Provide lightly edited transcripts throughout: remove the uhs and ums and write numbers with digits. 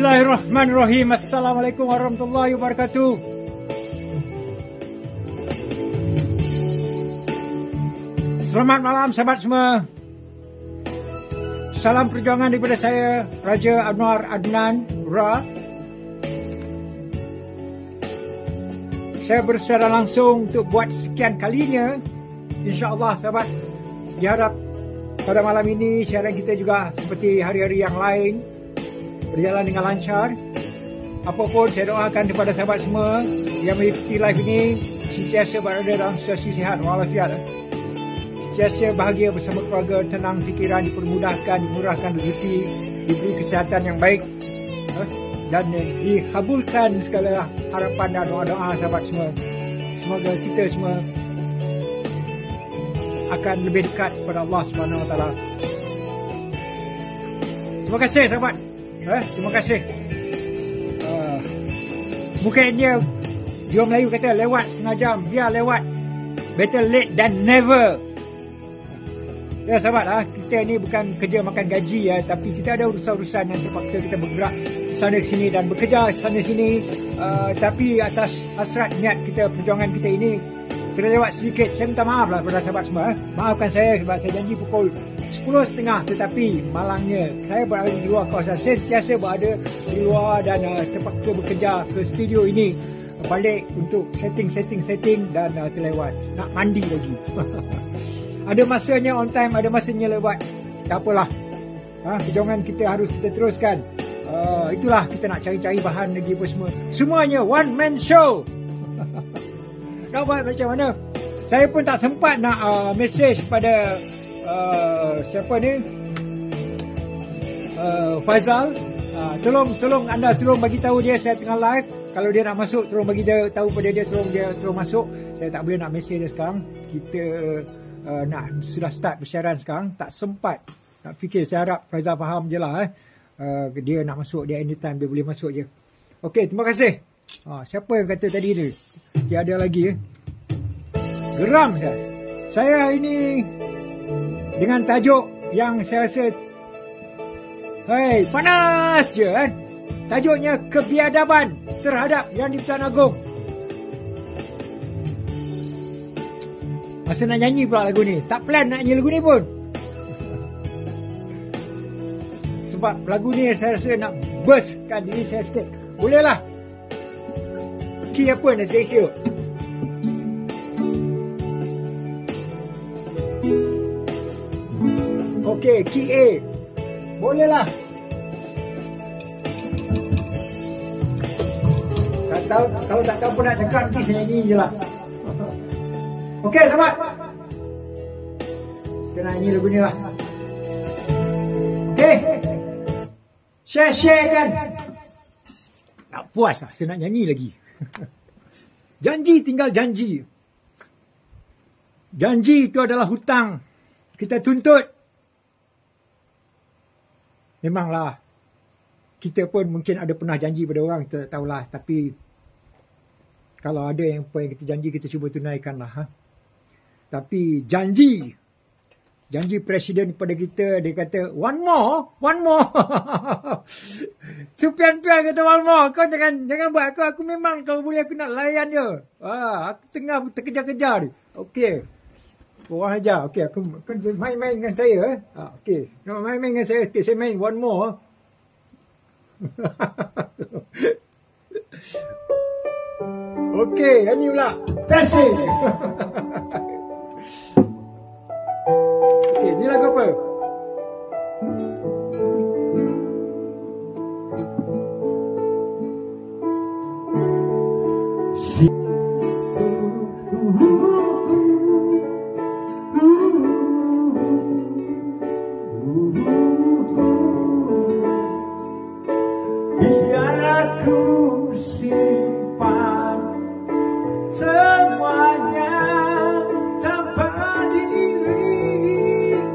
Bismillahirrahmanirrahim. Assalamualaikum warahmatullahi wabarakatuh. Selamat malam sahabat semua. Salam perjuangan daripada saya, Raja Anwar Adnan Ra. Saya bersecara langsung untuk buat sekian kalinya. InsyaAllah sahabat, diharap pada malam ini siaran kita juga seperti hari-hari yang lain berjalan dengan lancar. Apapun saya doakan kepada sahabat semua yang mengikuti live ini sentiasa berada dalam situasi sihat walafiat. Sentiasa bahagia bersama keluarga, tenang fikiran, dipermudahkan, dimurahkan rezeki, diberi kesihatan yang baik, dan dikabulkan segala harapan dan doa-doa sahabat semua. Semoga kita semua akan lebih dekat kepada Allah Subhanahu Wa Taala. Terima kasih sahabat. Terima kasih. Mungkin dia Melayu kata lewat setengah jam, biar lewat. Better late than never. Ya sahabat, kita ni bukan kerja makan gaji ya, tapi kita ada urusan-urusan yang terpaksa kita bergerak sana sini dan bekerja sana sini. Tapi atas hasrat niat kita, perjuangan kita ini terlewat sedikit. Saya minta maaf lah kepada sahabat semua. Maafkan saya sebab saya janji pukul 10.30, tetapi malangnya saya berada di luar kawasan. Saya sentiasa berada di luar dan terpaksa bekerja ke studio ini balik untuk setting dan terlewat. Nak mandi lagi. Ada masanya on time, ada masanya lewat. Tak apalah. Perjuangan kita harus kita teruskan. Itulah kita nak cari-cari bahan lagi apa semua. Semuanya one man show. Nak buat macam mana? Saya pun tak sempat nak message pada siapa ni? Faizal. Tolong anda suruh bagi tahu dia saya tengah live. Kalau dia nak masuk, tolong bagi dia tahu pada dia, tolong dia terus masuk. Saya tak boleh nak message dia sekarang. Kita sudah start bersiaran sekarang. Tak sempat nak fikir. Saya harap Faizal faham je lah. Dia nak masuk, dia anytime dia boleh masuk je. Okey, terima kasih. Siapa yang kata tadi ni tiada lagi? Geram saya. Saya ini dengan tajuk yang saya rasa panas je kan. Tajuknya kebiadaban terhadap Yang di-Pertuan Agong. Masa nak nyanyi pula lagu ni. Tak plan nak nyanyi lagu ni pun. Sebab lagu ni saya rasa nak burstkan diri saya sikit. Boleh lah. Key apa nak saya kira? Okey, key A. Boleh lah. Kalau tak tahu pun nak cakap, nanti saya nyanyi je lah. Okey, sahabat. Saya nak nyanyi lagu ni lah. Okey. Share kan. Tak puas lah, saya nak nyanyi lagi. Janji tinggal janji. Janji itu adalah hutang. Kita tuntut. Memanglah. Kita pun mungkin ada pernah janji pada orang, kita tak tahulah. Tapi kalau ada yang kita janji, kita cuba tunaikanlah. Tapi janji presiden kepada kita, dia kata one more. Supian kata one more. Kau jangan buat aku memang kalau boleh aku nak layan je. Aku tengah terkejar-kejar ni. Okey. Orang ajar. Okey, aku main-main dengan saya. Okey. Nak main-main dengan saya. Okey, saya main one more. Okey, nyanyi pula. Tersi. Okey, ni lagu apa? Biar aku simpan semuanya tanpa dirimu.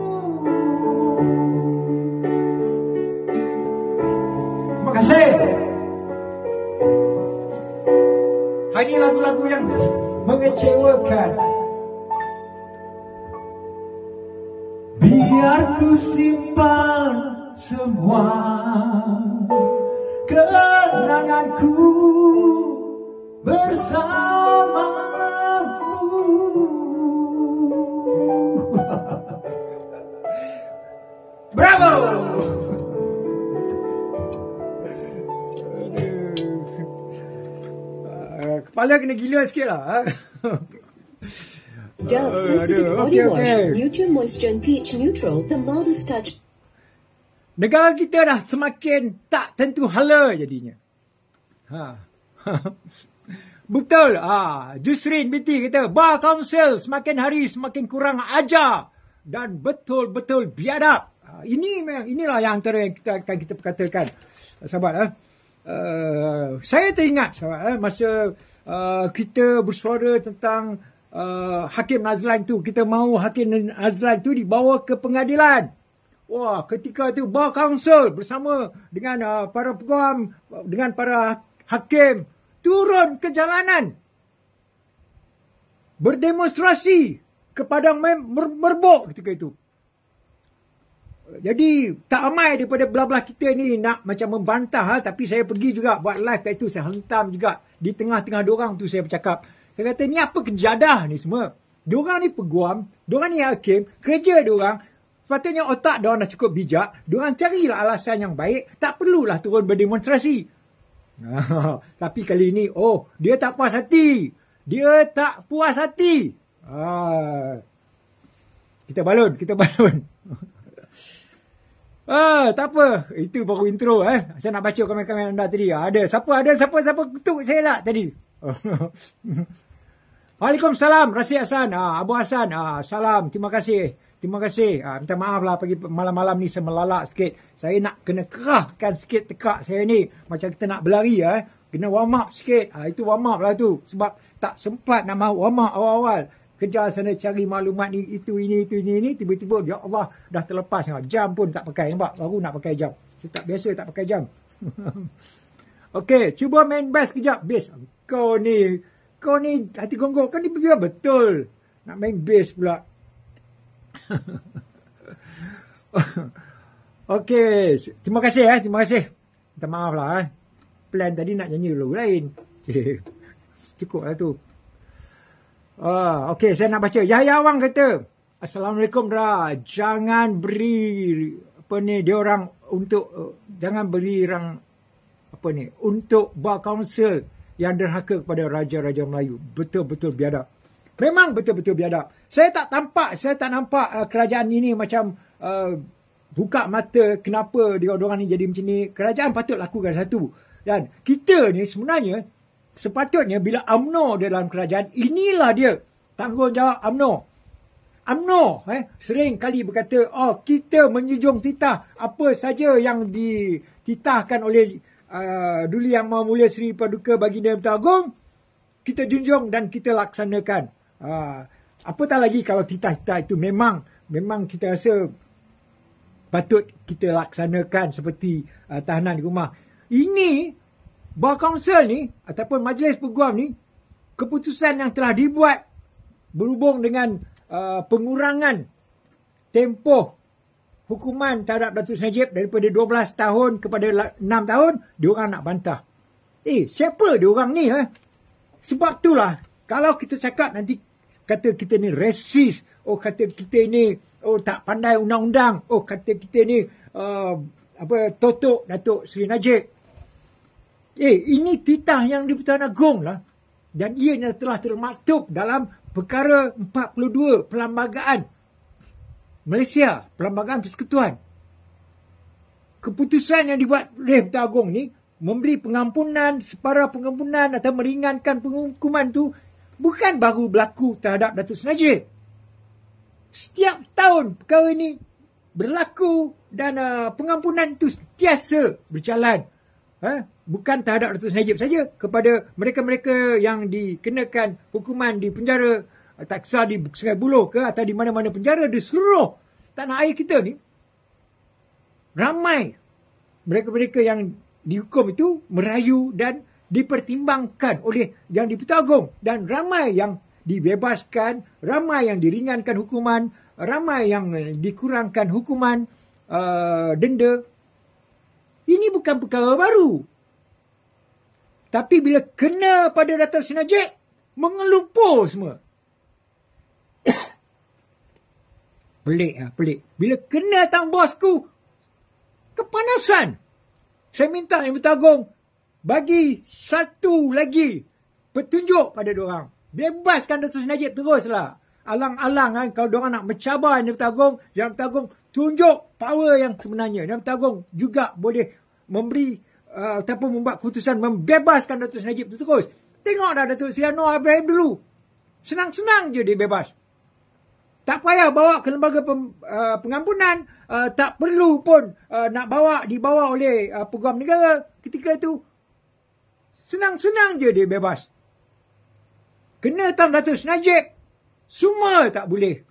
Terima kasih. Ini lagu-lagu yang mengecewakan. Biar ku simpan semua kenanganku bersamamu. Bravo! Kepala kena gila sikit lah. Dove Sensitive Body Wash, Nutrient Moisture and pH Neutral, the mildest touch. Negara kita dah semakin tak tentu hala jadinya. Betul. Jusrin binti kata, Bar Council semakin hari semakin kurang ajar dan betul-betul biadab. Inilah yang antara yang kita perkatakan, sahabat. Saya teringat, sahabat, masa kita bersuara tentang Hakim Nazlan tu, kita mahu Hakim Nazlan tu dibawa ke pengadilan. Wah, ketika tu Bar Council bersama dengan para peguam, dengan para hakim turun ke jalanan, berdemonstrasi ke padang merbok ketika itu. Jadi tak ramai daripada belah-belah kita ni nak macam membantah, tapi saya pergi juga buat live kat itu, saya hentam juga di tengah-tengah diorang tu, saya bercakap. Saya kata, ni apa kejadah ni semua? Diorang ni peguam, diorang ni hakim, kerja diorang, sepatutnya otak diorang dah cukup bijak, diorang carilah alasan yang baik, tak perlulah turun berdemonstrasi. Tapi kali ni, dia tak puas hati. Dia tak puas hati. Kita balon. Tak apa. Itu baru intro. Saya nak baca komen-komen anda tadi. Ada siapa ketuk saya tak tadi? Waalaikumsalam Rasid Hasan, Abu Hasan, salam, terima kasih. Minta maaf lah pagi malam-malam ni saya melalak sikit. Saya nak kena kerahkan sikit tekak saya ni. Macam kita nak berlari, kena warm up sikit. Itu warm up lah tu. Sebab tak sempat nak warm up awal-awal. Kejar sana cari maklumat ni, itu ini. Tiba-tiba, ya Allah, dah terlepas. Jam pun tak pakai, nampak? Baru nak pakai jam. Saya tak biasa tak pakai jam. Okey, cuba main bass kejap. Bass. Kau ni hati gonggok. Kau ni biar betul. Nak main bass pula. Okey, terima kasih. Minta maaf lah. Plan tadi nak nyanyi dulu lain. Cukup lah tu. Okey, saya nak baca. Yahya Awang kata, Assalamualaikum Dra. Jangan beri untuk Bar Council yang derhaka kepada raja-raja Melayu. Betul-betul biadab. Memang betul-betul biadab. Saya tak nampak kerajaan ini macam buka mata kenapa diorang ni jadi macam ni. Kerajaan patut lakukan satu. Dan kita ni sebenarnya sepatutnya bila UMNO dalam kerajaan, inilah dia tanggungjawab UMNO. UMNO sering kali berkata, kita menjunjung titah apa saja yang dititahkan oleh Duli Yang Maha Mulia Seri Paduka Baginda Yang Agung, kita junjung dan kita laksanakan. Apatah lagi kalau titah-titah itu memang kita rasa patut kita laksanakan seperti tahanan di rumah. Ini Bar Council ni ataupun Majlis Peguam ni, keputusan yang telah dibuat berhubung dengan pengurangan tempoh hukuman terhadap Datuk Seri Najib daripada 12 tahun kepada 6 tahun, diorang nak bantah. Siapa diorang ni? Sebab itulah, kalau kita cakap nanti kata kita ni resis, kata kita ni tak pandai undang-undang, kata kita ni totok Datuk Seri Najib. Ini titah yang di-Pertuan Agong lah. Dan ianya telah termaktub dalam perkara 42 Perlembagaan Malaysia, Perlembagaan Persekutuan. Keputusan yang dibuat oleh Pertuan Agong ni memberi pengampunan, separa pengampunan atau meringankan penghukuman tu bukan baru berlaku terhadap Datuk Seri Najib. Setiap tahun perkara ini berlaku dan pengampunan itu sentiasa berjalan. Bukan terhadap Datuk Seri Najib saja, kepada mereka-mereka yang dikenakan hukuman di penjara, tak kisah di Sungai Buloh ke atau di mana-mana penjara di seluruh tanah air kita ni. Ramai mereka-mereka yang dihukum itu merayu dan dipertimbangkan oleh yang di-Pertuan Agong, dan ramai yang dibebaskan, ramai yang diringankan hukuman, ramai yang dikurangkan hukuman denda. Ini bukan perkara baru. Tapi bila kena pada Datuk Seri Najib, mengelumpur semua. Pelik. Bila kena tang bosku, kepanasan. Saya minta Yang Bertanggung bagi satu lagi petunjuk pada diorang. Bebaskan Datuk Seri Najib teruslah. Alang-alang kan, kalau diorang nak mencabar Yang Bertanggung, Yang Bertanggung tunjuk power yang sebenarnya. Yang Bertanggung juga boleh memberi ataupun membuat keputusan membebaskan Datuk Seri Najib terus. Tengoklah Datuk Seri Anwar Ibrahim dulu. Senang-senang je dia bebas. Tak payah bawa ke lembaga pengampunan. Tak perlu pun nak dibawa oleh Peguam Negara ketika itu. Senang-senang je dia bebas. Kena tam Datuk Seri Najib, semua tak boleh.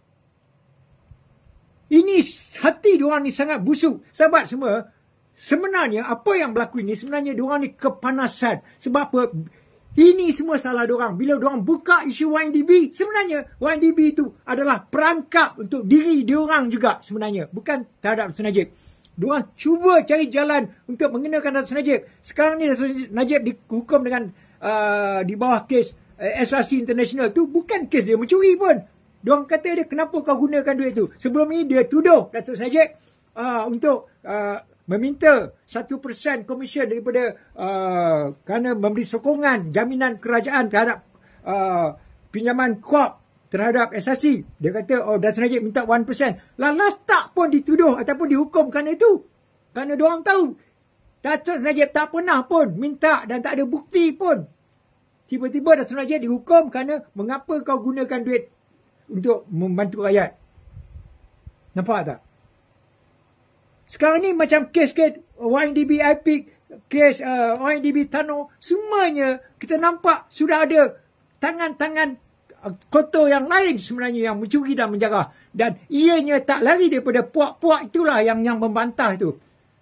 Ini hati diorang ni sangat busuk. Sahabat semua, sebenarnya apa yang berlaku ini, sebenarnya diorang ni kepanasan. Sebab apa? Ini semua salah diorang. Bila diorang buka isu YNDB, sebenarnya YNDB itu adalah perangkap untuk diri diorang juga sebenarnya. Bukan terhadap Datuk Seri Najib. Diorang cuba cari jalan untuk mengenakan Datuk Seri Najib. Sekarang ni Datuk Seri Najib dihukum dengan di bawah kes SRC International tu. Bukan kes dia mencuri pun. Diorang kata dia, kenapa kau gunakan duit tu? Sebelum ni dia tuduh Datuk Seri Najib untuk meminta 1% komisen daripada kerana memberi sokongan jaminan kerajaan terhadap pinjaman KOP terhadap SRC. Dia kata, Datuk Seri Najib minta 1%. Lalas tak pun dituduh ataupun dihukum kerana itu. Kerana diorang tahu Datuk Seri Najib tak pernah pun minta dan tak ada bukti pun. Tiba-tiba Datuk Seri Najib dihukum kerana mengapa kau gunakan duit untuk membantu rakyat. Nampak tak? Sekarang ni macam kes-kes YNDB Epic, kes YNDB Tano, semuanya kita nampak sudah ada tangan-tangan kotor yang lain sebenarnya yang mencuri dan menjarah. Dan ianya tak lari daripada puak-puak itulah yang membantah itu.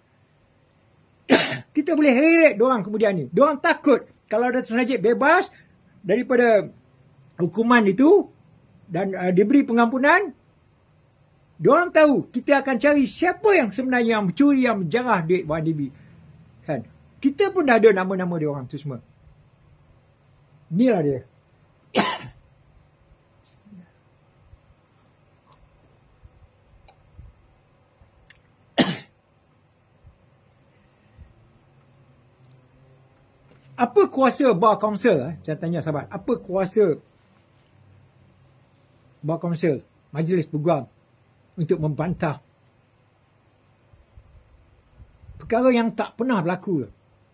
Kita boleh heret diorang kemudian ni. Diorang takut kalau Datuk Seri Najib bebas daripada hukuman itu dan diberi pengampunan, diorang tahu kita akan cari siapa yang sebenarnya yang mencuri, yang menjarah duit YNDB. Kan? Kita pun dah ada nama-nama diorang tu semua. Inilah dia. Apa kuasa Bar Kansel? Saya tanya sahabat. Apa kuasa Bar Kansel, Majlis Peguam, untuk membantah perkara yang tak pernah berlaku?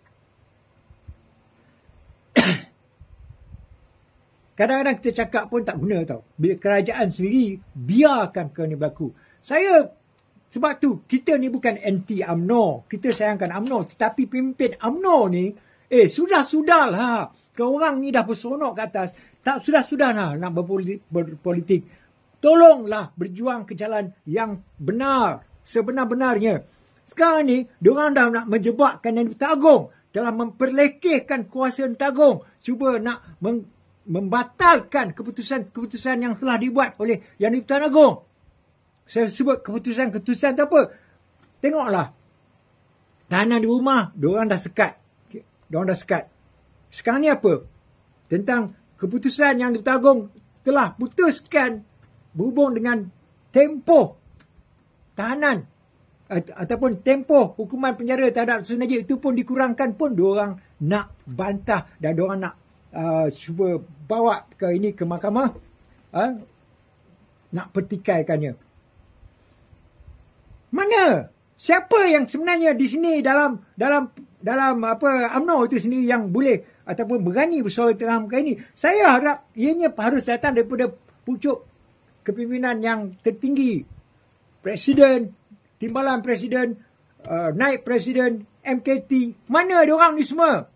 Kadang-kadang kita cakap pun tak guna tau. Bila kerajaan sendiri biarkan perkara ni berlaku. Sebab tu kita ni bukan anti UMNO. Kita sayangkan UMNO. Tetapi pemimpin UMNO ni, sudah-sudahlah. Korang ni dah berseronok ke atas. Tak sudah-sudahlah nak berpolitik. Tolonglah berjuang ke jalan yang benar. Sebenar-benarnya. Sekarang ni, diorang dah nak menjebakkan Yang Bertanggung dalam memperlekehkan kuasa Yang Bertanggung. Cuba nak membatalkan keputusan-keputusan yang telah dibuat oleh Yang Bertanggung. Saya sebut keputusan-keputusan tu apa? Tengoklah. Tahanan di rumah, diorang dah sekat. Sekarang ni apa? Tentang keputusan Yang Bertanggung telah putuskan berhubung dengan tempoh tahanan ataupun tempoh hukuman penjara terhadap Datuk Seri Najib itu pun dikurangkan pun diorang nak bantah dan diorang nak cuba bawa ke ini ke mahkamah, nak pertikaikannya. Mana? Siapa yang sebenarnya di sini dalam UMNO itu sendiri yang boleh ataupun berani bersuara dalam perkara ini? Saya harap ianya harus datang daripada pucuk kepimpinan yang tertinggi. Presiden, Timbalan Presiden, Naib Presiden, MKT. Mana diorang ni semua?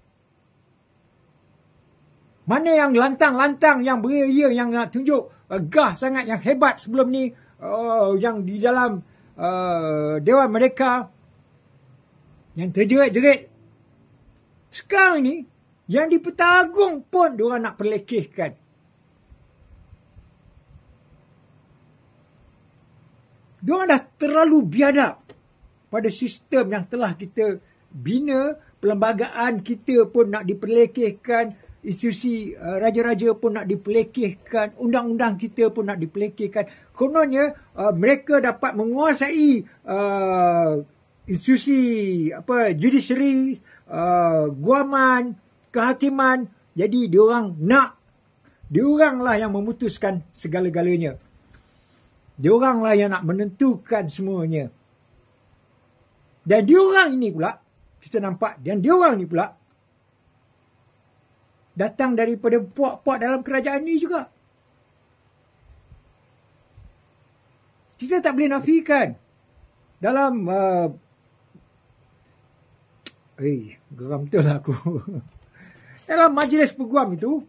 Mana yang lantang-lantang, yang beria, yang nak tunjuk gah sangat, yang hebat sebelum ni, yang di dalam Dewan Merdeka, yang terjerit-jerit. Sekarang ni, yang di Petanggung pun diorang nak perlekehkan. Diorang dah terlalu biadab pada sistem yang telah kita bina, perlembagaan kita pun nak diperlekehkan, institusi raja-raja pun nak diperlekehkan, undang-undang kita pun nak diperlekehkan. Kononnya mereka dapat menguasai institusi judiciary, guaman, kehakiman. Jadi dioranglah yang memutuskan segala-galanya. Dioranglah yang nak menentukan semuanya. Dan diorang ini pula, kita nampak, dan diorang ni pula datang daripada puak-puak dalam kerajaan ni juga. Kita tak boleh nafikan. Dalam geram betul lah aku. Dalam majlis peguam itu,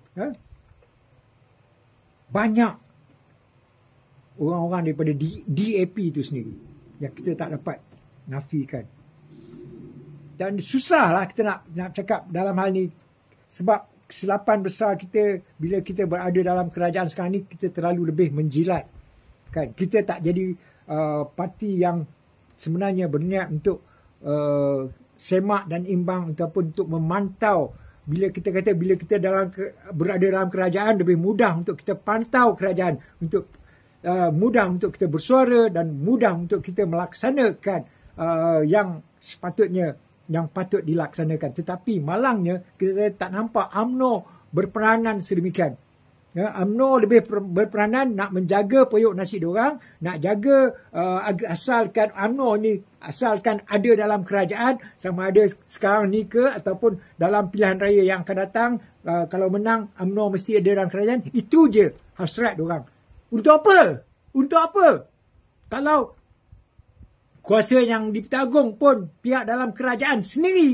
banyak orang-orang daripada DAP itu sendiri yang kita tak dapat nafikan. Dan susahlah kita nak cakap dalam hal ni, sebab kesilapan besar kita bila kita berada dalam kerajaan sekarang ni, kita terlalu lebih menjilat. Kan? Kita tak jadi parti yang sebenarnya berniat untuk semak dan imbang ataupun untuk memantau. Bila kita kata bila kita berada dalam kerajaan, lebih mudah untuk kita pantau kerajaan, untuk mudah untuk kita bersuara dan mudah untuk kita melaksanakan yang sepatutnya, yang patut dilaksanakan. Tetapi malangnya kita tak nampak UMNO berperanan sedemikian. UMNO lebih berperanan nak menjaga periuk nasi diorang, nak jaga asalkan UMNO ni asalkan ada dalam kerajaan, sama ada sekarang ni ke ataupun dalam pilihan raya yang akan datang, kalau menang UMNO mesti ada dalam kerajaan. Itu je hasrat diorang. Untuk apa? Untuk apa? Kalau kuasa yang dipetagung pun pihak dalam kerajaan sendiri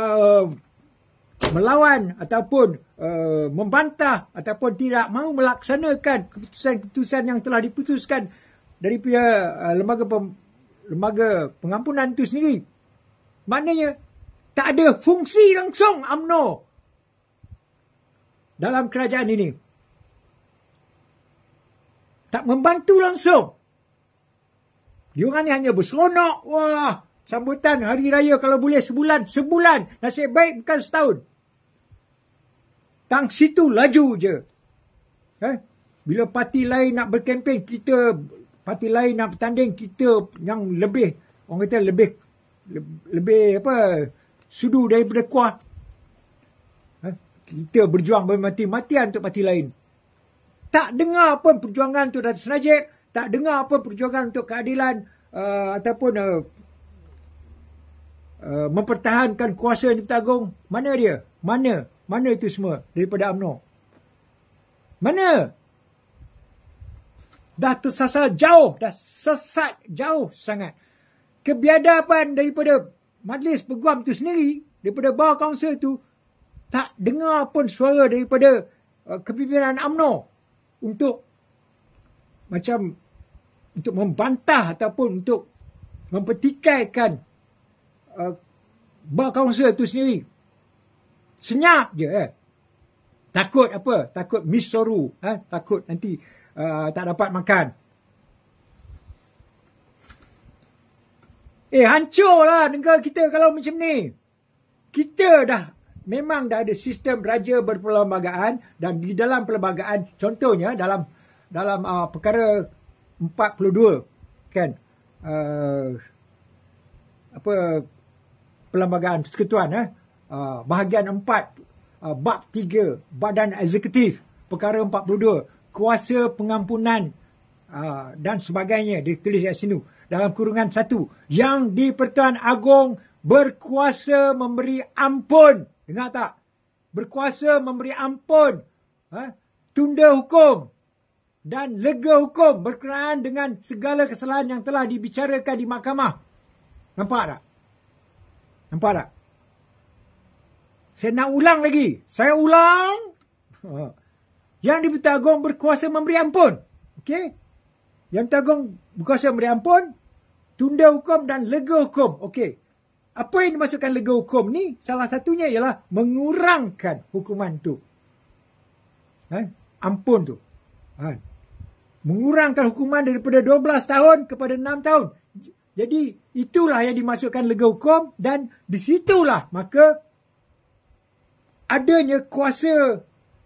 melawan ataupun membantah ataupun tidak mahu melaksanakan keputusan-keputusan yang telah diputuskan dari pihak lembaga pengampunan itu sendiri. Maknanya tak ada fungsi langsung UMNO dalam kerajaan ini. Tak membantu langsung. Diorang ni hanya berseronok. Wah, sambutan hari raya kalau boleh sebulan. Nasib baik bukan setahun. Tang situ laju je. Bila parti lain nak berkempen, parti lain nak bertanding, kita yang lebih, orang kata lebih sudu daripada kuah. Kita berjuang bermati-matian untuk parti lain. Tak dengar pun perjuangan untuk Datuk Seri Najib, tak dengar apa perjuangan untuk keadilan ataupun mempertahankan kuasa yang dipetagung. Mana dia? Mana itu semua daripada UMNO? Mana? Dah tersasar jauh, dah sesat jauh sangat. Kebiadaban daripada majlis peguam itu sendiri, daripada bawah kaunsil itu, tak dengar pun suara daripada kepimpinan UMNO untuk membantah ataupun untuk mempertikaikan bawah kaunsil itu sendiri. Senyap je. Takut apa? Takut miss soru. Takut nanti tak dapat makan. Hancurlah negara kita kalau macam ni. Kita memang dah ada sistem raja berperlembagaan, dan di dalam perlembagaan, contohnya dalam perkara 42 kan, perlembagaan persekutuan, bahagian 4 bab 3 badan eksekutif, perkara 42 kuasa pengampunan dan sebagainya, ditulis kat sini dalam kurungan 1, yang di-Pertuan Agong berkuasa memberi ampun. Dengar tak? Berkuasa memberi ampun, tunda hukum dan lega hukum berkenaan dengan segala kesalahan yang telah dibicarakan di mahkamah. Nampak tak? Nampak tak? Saya nak ulang lagi. Saya ulang. Yang di-Pertuan Agong berkuasa memberi ampun. Okey? Yang di-Pertuan Agong berkuasa memberi ampun, tunda hukum dan lega hukum. Okey. Apa yang dimaksudkan lega hukum ni? Salah satunya ialah mengurangkan hukuman tu. Ampun tu. Mengurangkan hukuman daripada 12 tahun kepada 6 tahun. Jadi itulah yang dimasukkan lega hukum, dan di situlah maka adanya kuasa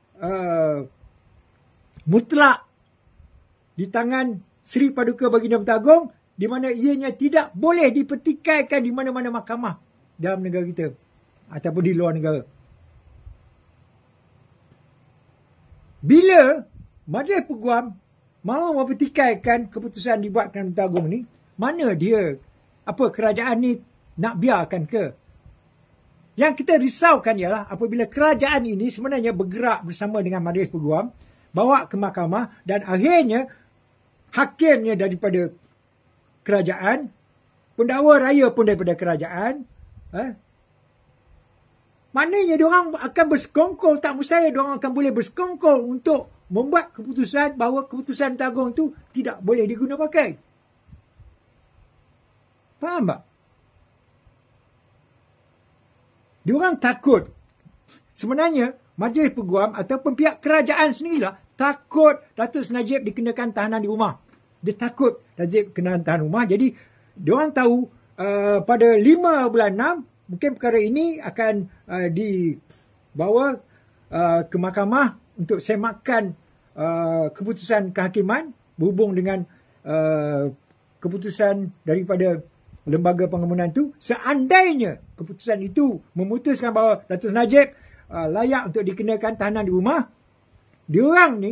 mutlak di tangan Seri Paduka Baginda Pertuan Agong, di mana ianya tidak boleh dipertikaikan di mana-mana mahkamah dalam negara kita ataupun di luar negara. Bila Majlis Peguam mahu mempertikaikan keputusan dibuatkan Pertuan Agong ni, mana dia, kerajaan ni nak biarkan ke? Yang kita risaukan ialah apabila kerajaan ini sebenarnya bergerak bersama dengan Majlis Peguam, bawa ke mahkamah, dan akhirnya hakimnya daripada kerajaan, pendakwa raya pun daripada kerajaan. Maknanya diorang akan bersekongkol, tak mustahil diorang akan boleh bersekongkol untuk membuat keputusan bahawa keputusan Pertuan Agong itu tidak boleh diguna pakai. Faham tak? Diorang takut. Sebenarnya Majlis Peguam ataupun pihak kerajaan sendirilah takut Datuk Seri Najib dikenakan tahanan di rumah. Dia takut Najib kena tahan rumah. Jadi diorang tahu pada 5 bulan 6 mungkin perkara ini akan dibawa ke mahkamah untuk semakan keputusan kehakiman berhubung dengan keputusan daripada lembaga pengamunan itu. Seandainya keputusan itu memutuskan bahawa Datuk Seri Najib layak untuk dikenakan tahanan di rumah, diorang ni,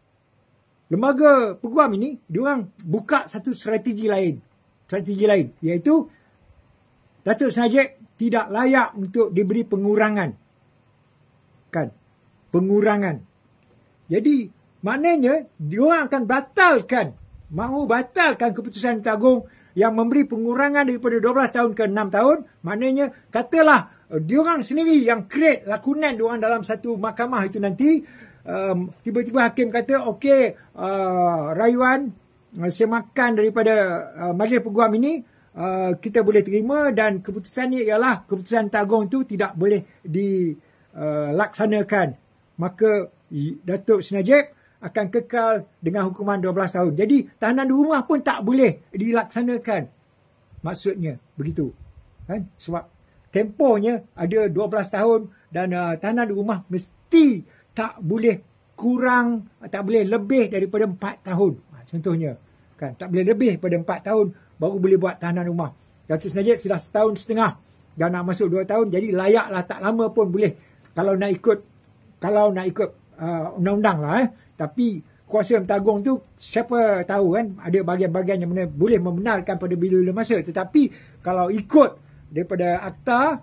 lembaga peguam ini, diorang buka satu strategi lain. Iaitu Datuk Seri Najib tidak layak untuk diberi pengurangan. Kan? Pengurangan. Jadi, maknanya, diorang akan mahu batalkan keputusan Pertuan Agong yang memberi pengurangan daripada 12 tahun ke 6 tahun. Maknanya, katalah, diorang sendiri yang create lakonan diorang dalam satu mahkamah itu nanti, tiba-tiba hakim kata, okey, rayuan semakan daripada Majlis Peguam ini, kita boleh terima, dan keputusan ini ialah keputusan Pertuan Agong itu tidak boleh dilaksanakan. Maka Datuk Seri Najib akan kekal dengan hukuman 12 tahun. Jadi tahanan di rumah pun tak boleh dilaksanakan. Maksudnya begitu. Kan? Sebab tempohnya ada 12 tahun dan tahanan di rumah mesti tak boleh kurang, tak boleh lebih daripada 4 tahun. Contohnya. Kan? Tak boleh lebih daripada 4 tahun baru boleh buat tahanan rumah. Datuk Seri Najib sudah 1.5 tahun dan nak masuk 2 tahun. Jadi layaklah, tak lama pun boleh. Kalau nak ikut undang-undang lah. Tapi kuasa Pertuan Agong tu siapa tahu kan, ada bahagian-bahagian yang boleh membenarkan pada bila-bila masa. Tetapi kalau ikut daripada akta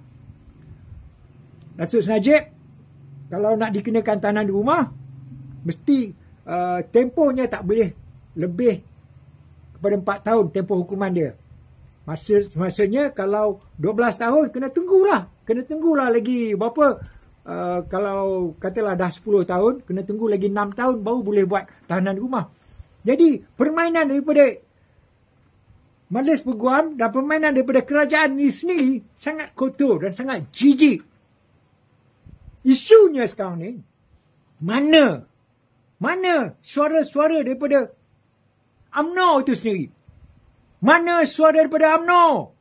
Datuk Seri Najib, kalau nak dikenakan tahanan di rumah, mesti tempohnya tak boleh lebih kepada 4 tahun tempoh hukuman dia. Maksudnya kalau 12 tahun kena tunggulah lagi berapa. Kalau katalah dah 10 tahun, kena tunggu lagi 6 tahun baru boleh buat tahanan di rumah. Jadi permainan daripada Majlis Peguam dan permainan daripada kerajaan ini sendiri sangat kotor dan sangat jijik. Isunya sekarang ni, mana suara-suara daripada UMNO itu sendiri? Mana suara daripada UMNO?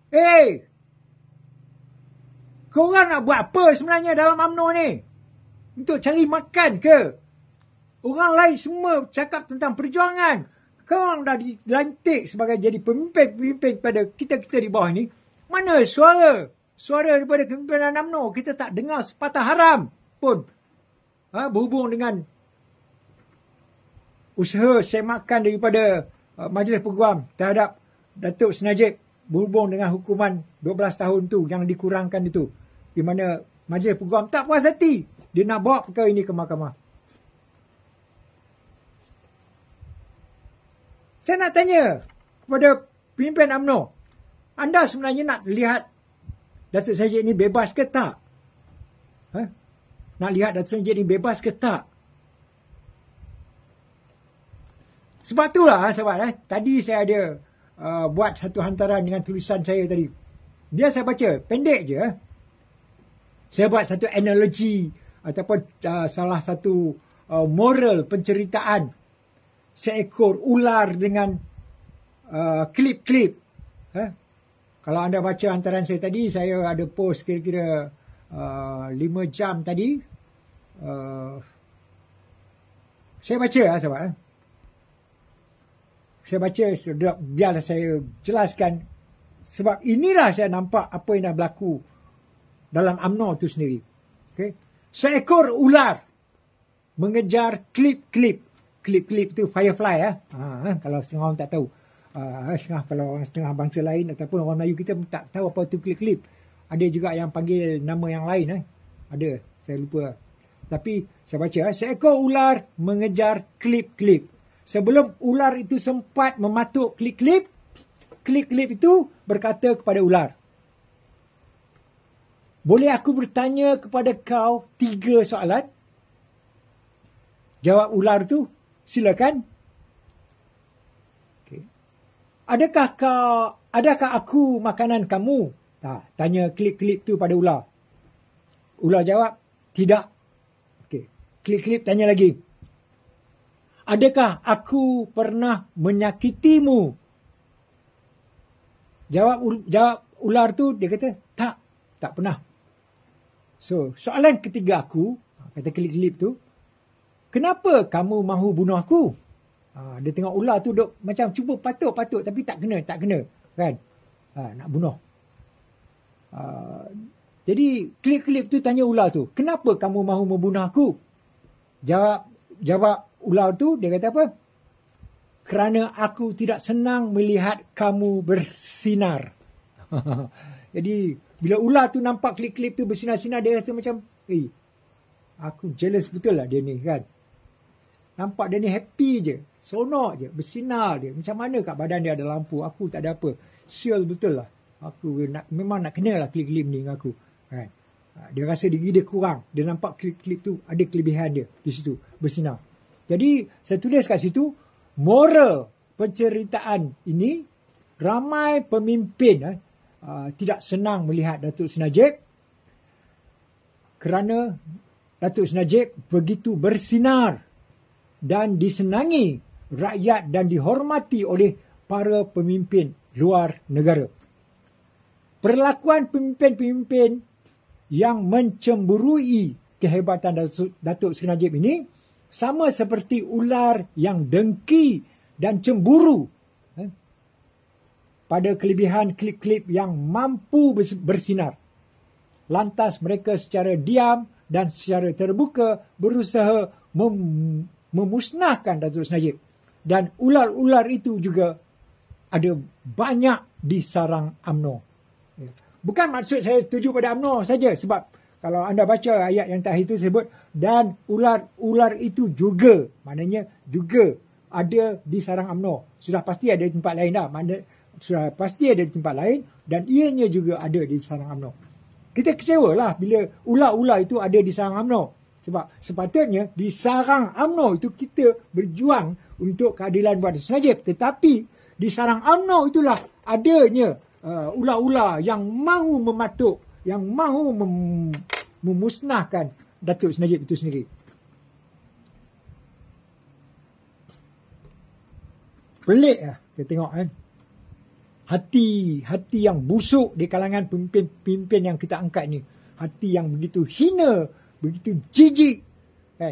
Korang nak buat apa sebenarnya dalam UMNO ni? Untuk cari makan ke? Orang lain semua cakap tentang perjuangan. Korang dah dilantik sebagai jadi pemimpin pada kita-kita di bawah ni. Mana suara daripada kepimpinan UMNO? Kita tak dengar sepatah haram pun. Berhubung dengan usaha semakan daripada Majlis Peguam terhadap Datuk Seri Najib berhubung dengan hukuman 12 tahun tu yang dikurangkan itu. Di mana Majlis Peguam tak puas hati. Dia nak bawa perkara ini ke mahkamah. Saya nak tanya kepada pemimpin UMNO. Anda sebenarnya nak lihat Datuk Seri Najib ini bebas ke tak? Nak lihat Datuk Seri Najib ini bebas ke tak? Sebab itulah sahabat, tadi saya ada buat satu hantaran dengan tulisan saya tadi. Biar saya baca, pendek je. Saya buat satu analogi ataupun salah satu moral penceritaan seekor ular dengan klip-klip. Kalau anda baca hantaran saya tadi, saya ada post kira-kira 5 jam tadi. Saya baca sahabat. Saya baca, biarlah saya jelaskan. Sebab inilah saya nampak apa yang dah berlaku dalam UMNO itu sendiri. Okay? Seekor ular mengejar klip-klip. Klip-klip tu firefly. Kalau setengah orang tak tahu. Kalau setengah bangsa lain ataupun orang Melayu kita tak tahu apa tu klip-klip. Ada juga yang panggil nama yang lain. Ada, saya lupa. Tapi saya baca, seekor ular mengejar klip-klip. Sebelum ular itu sempat mematuk klip-klip, klip-klip itu berkata kepada ular, boleh aku bertanya kepada kau 3 soalan? Jawab ular tu, silakan. Okay. Adakah aku makanan kamu? Tanya klip-klip tu pada ular. Ular jawab, tidak. Okay. Klip-klip tanya lagi. Adakah aku pernah menyakitimu? Jawab ular tu, dia kata, tak pernah. So, soalan ketiga aku, kata klip-klip tu, kenapa kamu mahu bunuh aku? Dia tengok ular tu duk macam cuba patuk tapi tak kena kan? Nak bunuh. Jadi klip-klip tu tanya ular tu, kenapa kamu mahu membunuh aku? Jawab ular tu, dia kata apa? Kerana aku tidak senang melihat kamu bersinar. Jadi bila ular tu nampak klip-klip tu bersinar-sinar, dia rasa macam, aku jealous betul lah dia ni kan. Nampak dia ni happy je, sonok je, bersinar dia. Macam mana kat badan dia ada lampu, aku tak ada apa. Sial betul lah. Aku memang nak kena lah klip-klip ni dengan aku. Kan? Dia rasa diri dia kurang. Dia nampak klip-klip tu ada kelebihan dia di situ, bersinar. Jadi saya tulis kat situ, moral penceritaan ini, ramai pemimpin tidak senang melihat Datuk Seri Najib kerana Datuk Seri Najib begitu bersinar dan disenangi rakyat dan dihormati oleh para pemimpin luar negara. Perlakuan pemimpin-pemimpin yang mencemburui kehebatan Datuk Seri Najib ini sama seperti ular yang dengki dan cemburu pada kelebihan klip-klip yang mampu bersinar. Lantas mereka secara diam dan secara terbuka berusaha memusnahkan Datuk Seri Najib. Dan ular-ular itu juga ada banyak di sarang UMNO. Bukan maksud saya setuju pada UMNO saja, sebab kalau anda baca ayat yang terakhir itu sebut, dan ular-ular itu juga, maknanya juga ada di sarang UMNO. Sudah pasti ada di tempat lain dah. Sudah pasti ada di tempat lain dan ianya juga ada di sarang UMNO. Kita kecewa lah bila ular-ular itu ada di sarang UMNO. Sebab sepatutnya di sarang UMNO itu kita berjuang untuk keadilan buat Datuk Seri Najib. Tetapi di sarang UMNO itulah adanya ular-ular yang mahu mematuk, yang mahu memusnahkan Datuk Seri Najib itu sendiri. Pelik lah kita tengok kan. Hati yang busuk di kalangan pemimpin yang kita angkat ni. Hati yang begitu hina, begitu jijik kan.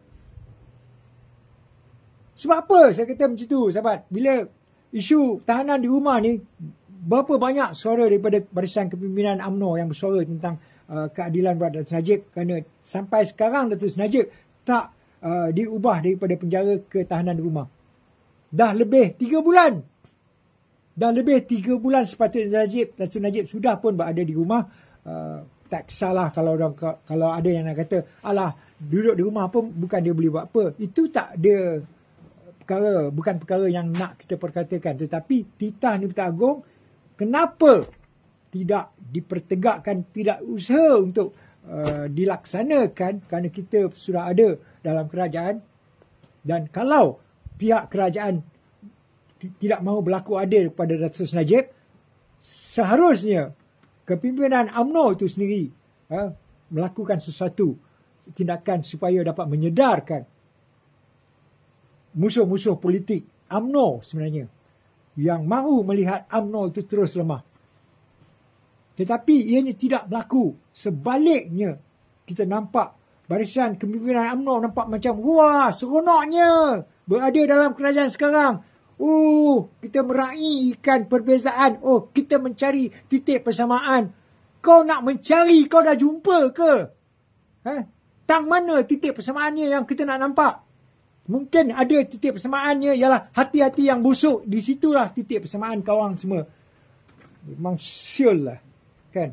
Sebab apa saya kata macam tu sahabat? Bila isu tahanan di rumah ni, berapa banyak suara daripada barisan kepimpinan UMNO yang bersuara tentang keadilan buat Datuk Seri Najib, kerana sampai sekarang Datuk Seri Najib tak diubah daripada penjara ke tahanan di rumah. Dah lebih 3 bulan. Dah lebih 3 bulan sepatutnya Datuk Seri Najib sudah pun berada di rumah. Tak kisahlah kalau ada yang nak kata, alah duduk di rumah pun bukan dia boleh buat apa. Itu tak ada perkara, bukan perkara yang nak kita perkatakan. Tetapi titah Ni-Pertuan Agong kenapa tidak dipertegakkan, tidak usaha untuk dilaksanakan, kerana kita sudah ada dalam kerajaan. Dan kalau pihak kerajaan tidak mahu berlaku adil kepada Datuk Seri Najib, seharusnya kepimpinan UMNO itu sendiri melakukan sesuatu tindakan supaya dapat menyedarkan musuh-musuh politik UMNO sebenarnya yang mahu melihat UMNO itu terus lemah. Tetapi ianya tidak berlaku. Sebaliknya, kita nampak barisan kepimpinan UMNO nampak macam, wah, seronoknya berada dalam kerajaan sekarang. Kita meraihkan perbezaan. Kita mencari titik persamaan. Kau nak mencari, kau dah jumpa ke? Tang mana titik persamaannya yang kita nak nampak? Mungkin ada titik persamaannya ialah hati-hati yang busuk. Di situlah titik persamaan kawan semua. Memang syul lah. Kan?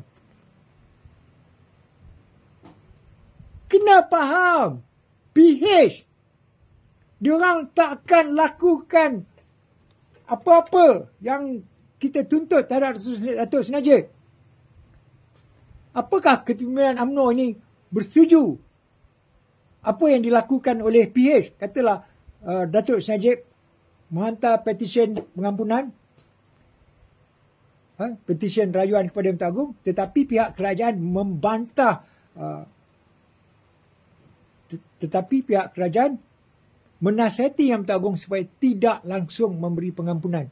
Kena faham. PH. Diorang takkan lakukan apa-apa yang kita tuntut terhadap Datuk Seri Najib. Apakah kepimpinan UMNO ini bersetuju apa yang dilakukan oleh PH? Katalah Datuk Seri Najib menghantar petisyen pengampunan, petisyen rayuan kepada Yang Agung, tetapi pihak kerajaan membantah, menasihati Yang Agung supaya tidak langsung memberi pengampunan.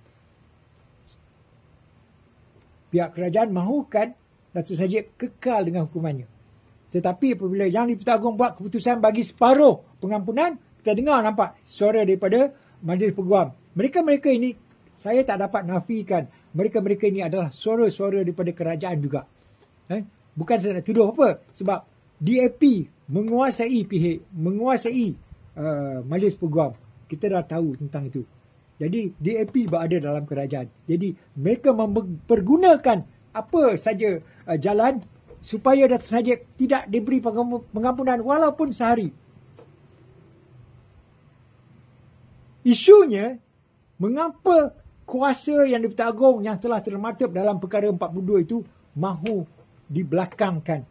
Pihak kerajaan mahukan Datuk Seri Najib kekal dengan hukumannya. Tetapi apabila Yang di-Pertuan Agong buat keputusan bagi separuh pengampunan, kita dengar nampak suara daripada Majlis Peguam. Mereka-mereka ini, saya tak dapat nafikan, mereka-mereka ini adalah suara-suara daripada kerajaan juga. Bukan saya nak tuduh apa. Sebab DAP menguasai PH, menguasai Majlis Peguam. Kita dah tahu tentang itu. Jadi DAP berada dalam kerajaan. Jadi mereka mempergunakan apa saja jalan supaya Datuk Seri Najib tidak diberi pengampunan walaupun sehari. Isunya, mengapa kuasa Yang di-Pertuan Agong yang telah termatap dalam perkara 42 itu mahu dibelakangkan,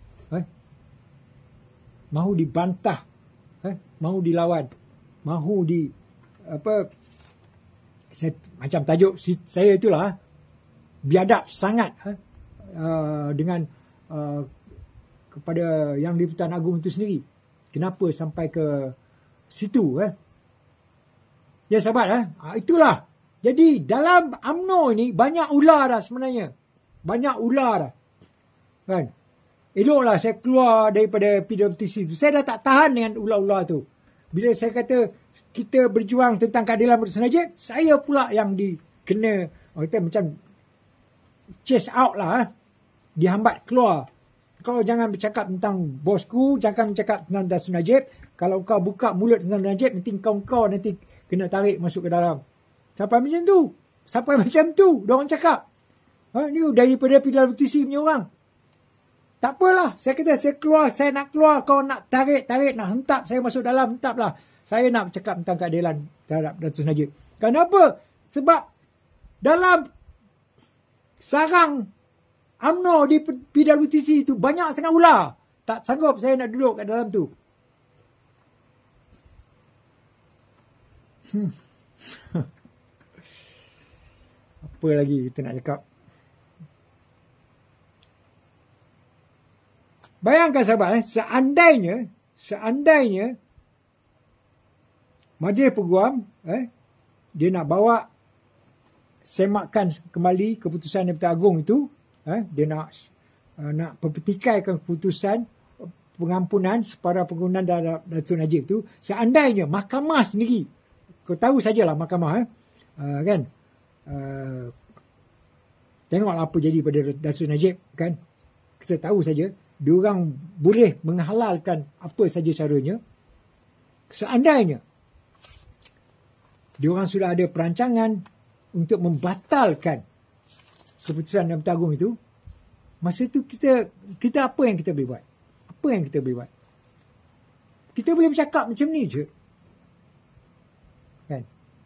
mahu dibantah, mahu dilawan, mahu macam tajuk saya itulah, biadab sangat dengan kepada Yang di-Pertuan Agong itu sendiri. Kenapa sampai ke situ? Ya sahabat, itulah. Jadi dalam UMNO ini banyak ular dah sebenarnya. Banyak ular dah. Kan? Eloklah saya keluar daripada PWTC tu. Saya dah tak tahan dengan ular-ular tu. Bila saya kata kita berjuang tentang keadilan Datuk Seri Najib, saya pula yang dikena, kita macam chase out lah. Dihambat keluar. Kau jangan bercakap tentang bosku, jangan bercakap tentang Datuk Seri Najib. Kalau kau buka mulut tentang Najib, nanti kau nanti kena tarik masuk ke dalam. Sampai macam tu. Sampai macam tu. Diorang cakap. Ni daripada PWTC punya orang. Tak apalah. Saya kata saya keluar. Saya nak keluar. Kau nak tarik. Nak hentap saya masuk dalam. Hentaplah. Saya nak bercakap tentang keadilan terhadap Datuk Seri Najib. Kenapa? Sebab dalam sarang UMNO di PWTC itu banyak sangat ular. Tak sanggup saya nak duduk kat dalam tu. Apa lagi kita nak cakap? Bayangkan sahabat, seandainya Majlis Peguam dia nak bawa semakkan kembali keputusan Yang Agung itu, dia nak mempertikaikan keputusan pengampunan separuh pengampunan terhadap Datuk Najib itu. Seandainya mahkamah sendiri, kau tahu sajalah mahkamah kan, tengoklah apa jadi pada Datuk Najib kan. Kita tahu saja diorang boleh menghalalkan apa saja caranya. Seandainya diorang sudah ada perancangan untuk membatalkan keputusan Yang Agung itu, masa itu kita apa yang kita boleh buat? Apa yang kita boleh buat? Kita boleh bercakap macam ni je. Kan?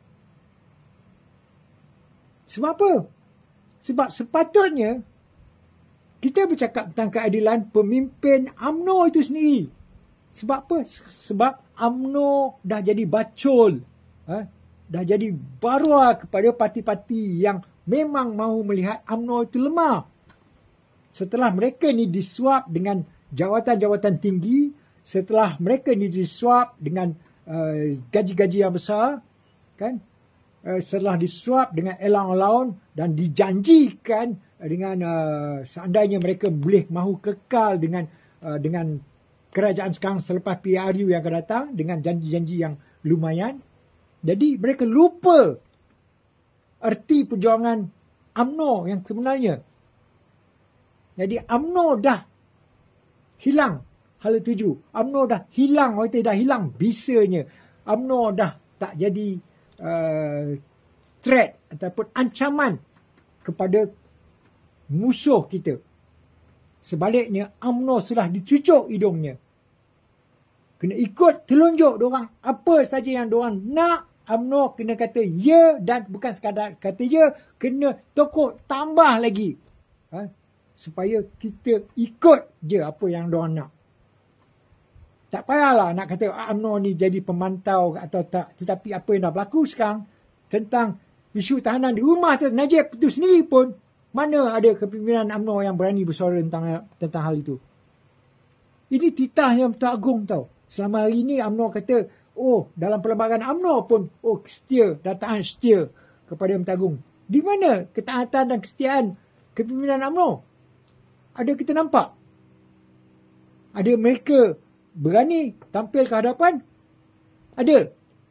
Sebab apa? Sebab sepatutnya kita bercakap tentang keadilan pemimpin UMNO itu sendiri. Sebab apa? Sebab UMNO dah jadi bacol. Dah jadi barua kepada parti-parti yang memang mahu melihat UMNO itu lemah. Setelah mereka ni disuap dengan jawatan-jawatan tinggi, setelah mereka ni disuap dengan gaji-gaji yang besar, kan? setelah disuap dengan elang-elang dan dijanjikan dengan seandainya mereka boleh mahu kekal dengan kerajaan sekarang selepas PRU yang akan datang dengan janji-janji yang lumayan. Jadi mereka lupa erti perjuangan UMNO yang sebenarnya. Jadi UMNO dah hilang hala tuju. UMNO dah hilang, dah hilang bisanya. UMNO dah tak jadi threat ataupun ancaman kepada musuh kita. Sebaliknya UMNO sudah dicucuk hidungnya. Kena ikut telunjuk diorang apa saja yang diorang nak. UMNO kena kata ya, dan bukan sekadar kata ya, kena tokok tambah lagi. Supaya kita ikut je apa yang diorang nak. Tak payahlah nak kata UMNO ni jadi pemantau atau tak. Tetapi apa yang dah berlaku sekarang tentang isu tahanan di rumah Najib itu sendiri pun, mana ada kepimpinan UMNO yang berani bersuara tentang hal itu. Ini titah yang betul agung tau. Selama hari ini UMNO kata, dalam perlembagaan UMNO pun, setia dan tahan setia kepada Yang Bertagung. Di mana ketaatan dan kesetiaan kepimpinan UMNO? Ada kita nampak? Ada mereka berani tampil ke hadapan? Ada.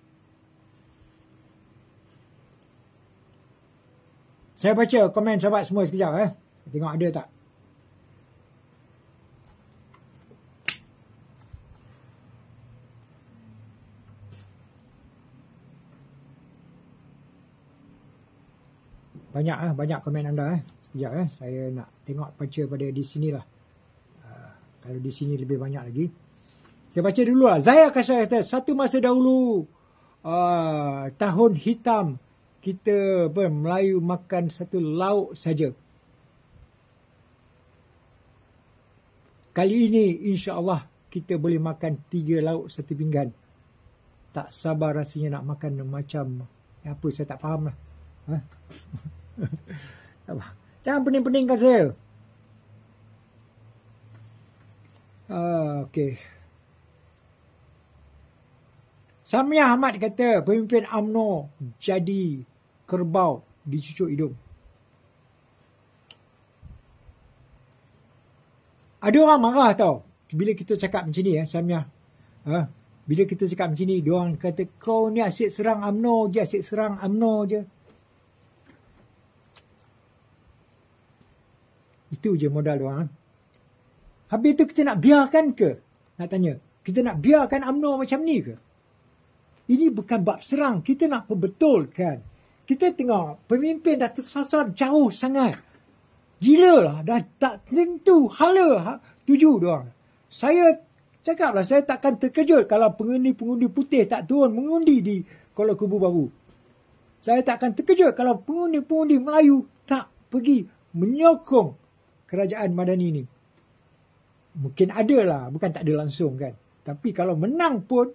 Saya baca komen sahabat semua sekejap. Tengok ada tak? Banyak komen anda. Sekejap saya nak tengok baca pada di sinilah. Kalau di sini lebih banyak lagi. Saya baca dulu lah. Zaya Kasha kata, satu masa dahulu tahun hitam kita Melayu makan satu lauk saja. Kali ini insya-Allah kita boleh makan 3 lauk 1 pinggan. Tak sabar rasanya nak makan macam apa saya tak faham lah. Jangan pening-peningkan saya. Okey. Samia Ahmad kata pemimpin UMNO jadi kerbau dicucuk hidung. Ada orang marah tau bila kita cakap macam ni Samia. Bila kita cakap macam ni, diorang kata kau ni asyik serang UMNO je, Itu je modal diorang. Habis tu kita nak biarkan ke? Nak tanya. Kita nak biarkan UMNO macam ni ke? Ini bukan bab serang. Kita nak perbetulkan. Kita tengok pemimpin dah tersasar jauh sangat. Gila lah. Dah tak tentu hala tuju diorang. Saya cakaplah, saya takkan terkejut kalau pengundi-pengundi putih tak turun mengundi di Kuala Kubu Baru. Saya takkan terkejut kalau pengundi-pengundi Melayu tak pergi menyokong kerajaan Madani ni. Mungkin ada lah, bukan tak ada langsung kan. Tapi kalau menang pun,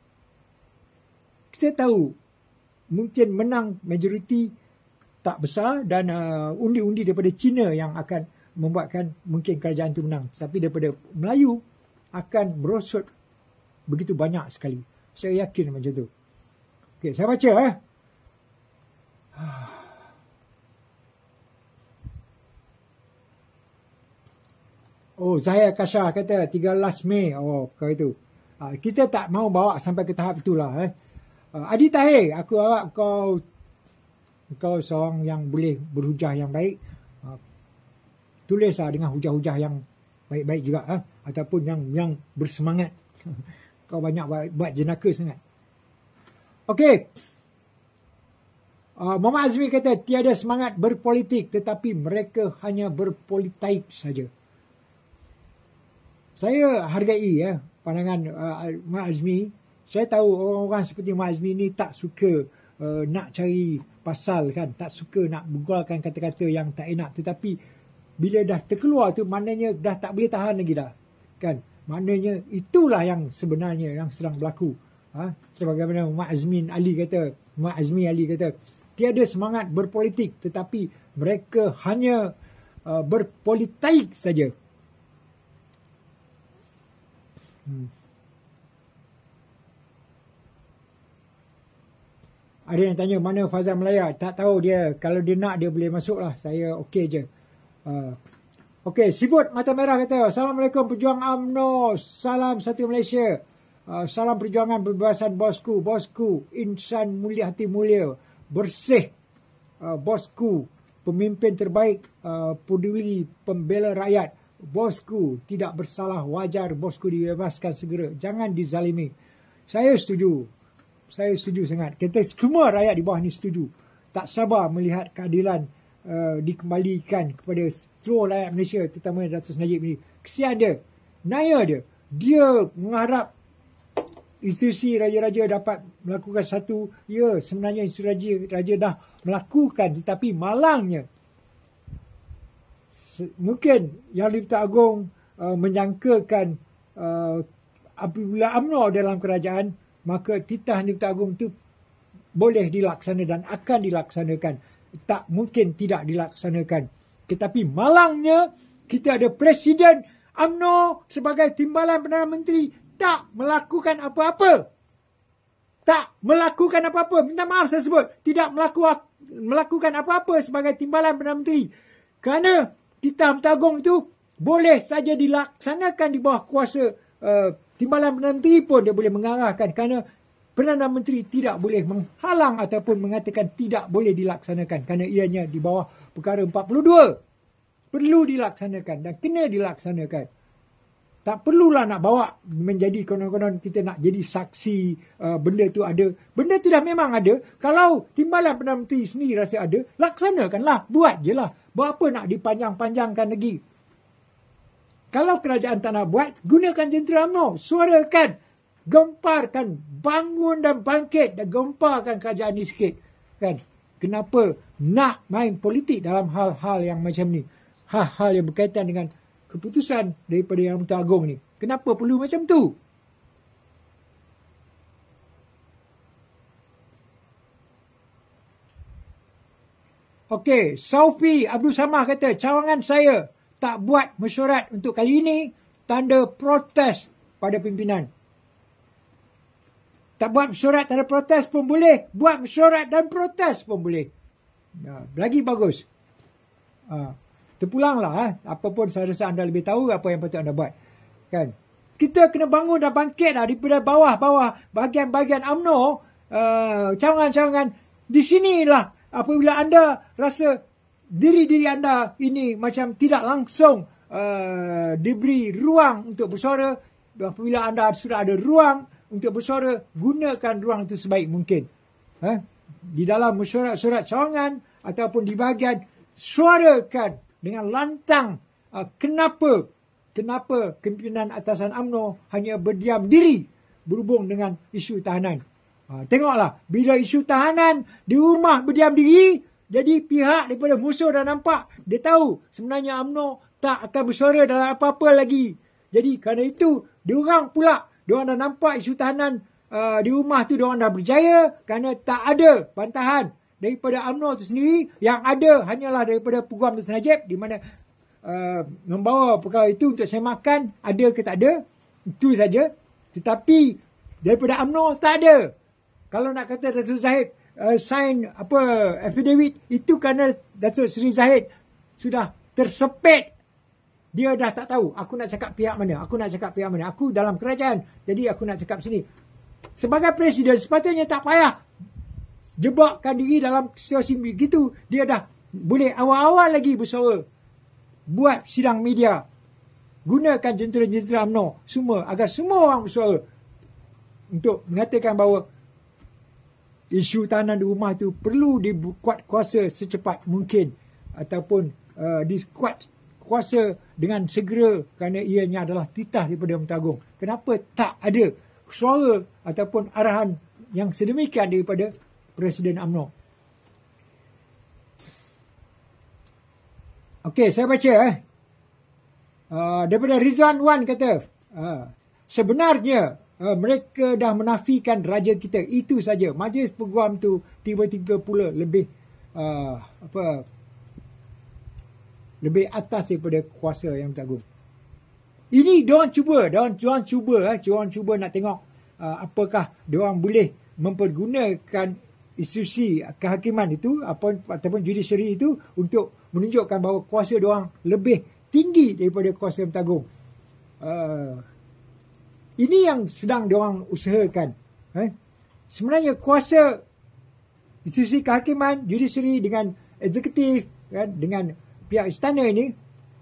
kita tahu mungkin menang majoriti tak besar dan undi-undi daripada China yang akan membuatkan mungkin kerajaan itu menang. Tapi daripada Melayu akan merosot begitu banyak sekali. Saya yakin macam tu. Okey, saya baca Zahir Kasha kata 13 Mei. Kau itu. Kita tak mau bawa sampai ke tahap itulah. Adi Tahir, aku harap kau seorang yang boleh berhujah yang baik. Tulislah dengan hujah-hujah yang baik-baik juga. Ataupun yang bersemangat. Kau banyak buat jenaka sangat. Okey. Muhammad Azmi kata tiada semangat berpolitik tetapi mereka hanya berpolitik saja. Saya hargai pandangan Mak Azmi. Saya tahu orang-orang seperti Mak Azmi ni tak suka nak cari pasal kan. Tak suka nak bergolkan kata-kata yang tak enak. Tetapi bila dah terkeluar tu maknanya dah tak boleh tahan lagi dah. Kan? Maknanya itulah yang sebenarnya yang sedang berlaku. Sebagaimana Mak Azmi Ali kata tiada semangat berpolitik tetapi mereka hanya berpolitik saja. Ada yang tanya mana Fazal Malaya. Tak tahu dia. Kalau dia nak dia boleh masuk lah. Saya okey je. Okey, Sibut Mata Merah kata, Assalamualaikum pejuang UMNO. Salam satu Malaysia. Salam perjuangan pembebasan bosku. Bosku, insan mulia hati mulia. Bersih. Bosku, pemimpin terbaik. Peduli pembela rakyat. Bosku, tidak bersalah, wajar bosku dibebaskan segera. Jangan dizalimi. Saya setuju. Saya setuju sangat. Kita semua rakyat di bawah ni setuju. Tak sabar melihat keadilan dikembalikan kepada seluruh rakyat Malaysia, terutama Datuk Najib ni. Kesian dia. Naya dia. Dia mengharap institusi raja-raja dapat melakukan satu. Ya, sebenarnya institusi raja dah melakukan, tetapi malangnya mungkin Yang di-Pertuan Agong menyangkakan apabila UMNO dalam kerajaan, maka titah Yang di-Pertuan Agong itu boleh dilaksanakan dan akan dilaksanakan. Tak mungkin tidak dilaksanakan. Tetapi malangnya kita ada Presiden UMNO sebagai timbalan Perdana Menteri tak melakukan apa-apa. Tak melakukan apa-apa. Minta maaf saya sebut. Tidak melakukan apa-apa sebagai timbalan Perdana Menteri. Kerana titah Yang di-Pertuan Agong itu boleh saja dilaksanakan di bawah kuasa timbalan Perdana Menteri pun dia boleh mengarahkan. Kerana Perdana Menteri tidak boleh menghalang ataupun mengatakan tidak boleh dilaksanakan. Kerana ianya di bawah perkara 42. Perlu dilaksanakan dan kena dilaksanakan. Tak perlulah nak bawa menjadi konon-konon kita nak jadi saksi benda tu ada. Benda tu dah memang ada. Kalau timbalan Perdana Menteri sendiri rasa ada, laksanakanlah. Buat je lah. Buat apa nak dipanjang-panjangkan lagi? Kalau kerajaan tak nak buat, gunakan jentera UMNO. Suarakan. Gemparkan. Bangun dan bangkit dan gemparkan kerajaan ni sikit. Kan? Kenapa nak main politik dalam hal-hal yang macam ni? Hal-hal yang berkaitan dengan keputusan daripada Yang di-Pertuan Agong ni. Kenapa perlu macam tu? Okey, Saufi Abdul Samad kata, cawangan saya tak buat mesyuarat untuk kali ini, tanda protes pada pimpinan. Tak buat mesyuarat tanda protes pun boleh, buat mesyuarat dan protes pun boleh. Lagi bagus. Terpulanglah. Apa pun saya rasa anda lebih tahu apa yang patut anda buat. Kan? Kita kena bangun dan bangkit lah daripada bawah-bawah bahagian-bahagian UMNO. Cawangan-cawangan. Di sinilah apabila anda rasa diri-diri anda ini macam tidak langsung diberi ruang untuk bersuara. Apabila anda sudah ada ruang untuk bersuara, gunakan ruang itu sebaik mungkin. Di dalam mesyuarat cawangan ataupun di bahagian, suarakan dengan lantang kenapa kepimpinan atasan UMNO hanya berdiam diri berhubung dengan isu tahanan. Tengoklah, bila isu tahanan di rumah berdiam diri, jadi pihak daripada musuh dah nampak, dia tahu sebenarnya UMNO tak akan bersuara dalam apa-apa lagi. Jadi kerana itu, diorang dah nampak isu tahanan di rumah tu diorang dah berjaya kerana tak ada bantahan daripada UMNO itu sendiri. Yang ada hanyalah daripada Peguam Datuk Najib, di mana membawa perkara itu untuk semakan, ada ke tak ada, itu saja. Tetapi daripada UMNO tak ada. Kalau nak kata Datuk Zahid sign affidavit, itu kerana Datuk Seri Zahid sudah tersepit. Dia dah tak tahu aku nak cakap pihak mana, aku dalam kerajaan, jadi aku nak cakap sini. Sebagai presiden sepatutnya tak payah jebakkan diri dalam situasi begitu. Dia dah boleh awal-awal lagi bersuara, buat sidang media, gunakan jentera-jentera UMNO semua agar semua orang bersuara untuk mengatakan bahawa isu tahanan di rumah itu perlu dibuat kuasa secepat mungkin ataupun dikuat kuasa dengan segera kerana ianya adalah titah daripada Yang di-Pertuan Agong. Kenapa tak ada suara ataupun arahan yang sedemikian daripada Presiden UMNO? Okey, saya baca daripada Rizwan Wan kata, sebenarnya mereka dah menafikan raja kita. Itu saja. Majlis Peguam tu tiba-tiba pula lebih lebih atas daripada kuasa Yang di-Pertuan Agong. Ini diorang cuba nak tengok apakah diorang boleh mempergunakan institusi kehakiman itu ataupun judiciary itu untuk menunjukkan bahawa kuasa diorang lebih tinggi daripada kuasa Mahkamah Agung. Ini yang sedang diorang usahakan. Sebenarnya kuasa institusi kehakiman, judiciary dengan eksekutif, dengan pihak istana ini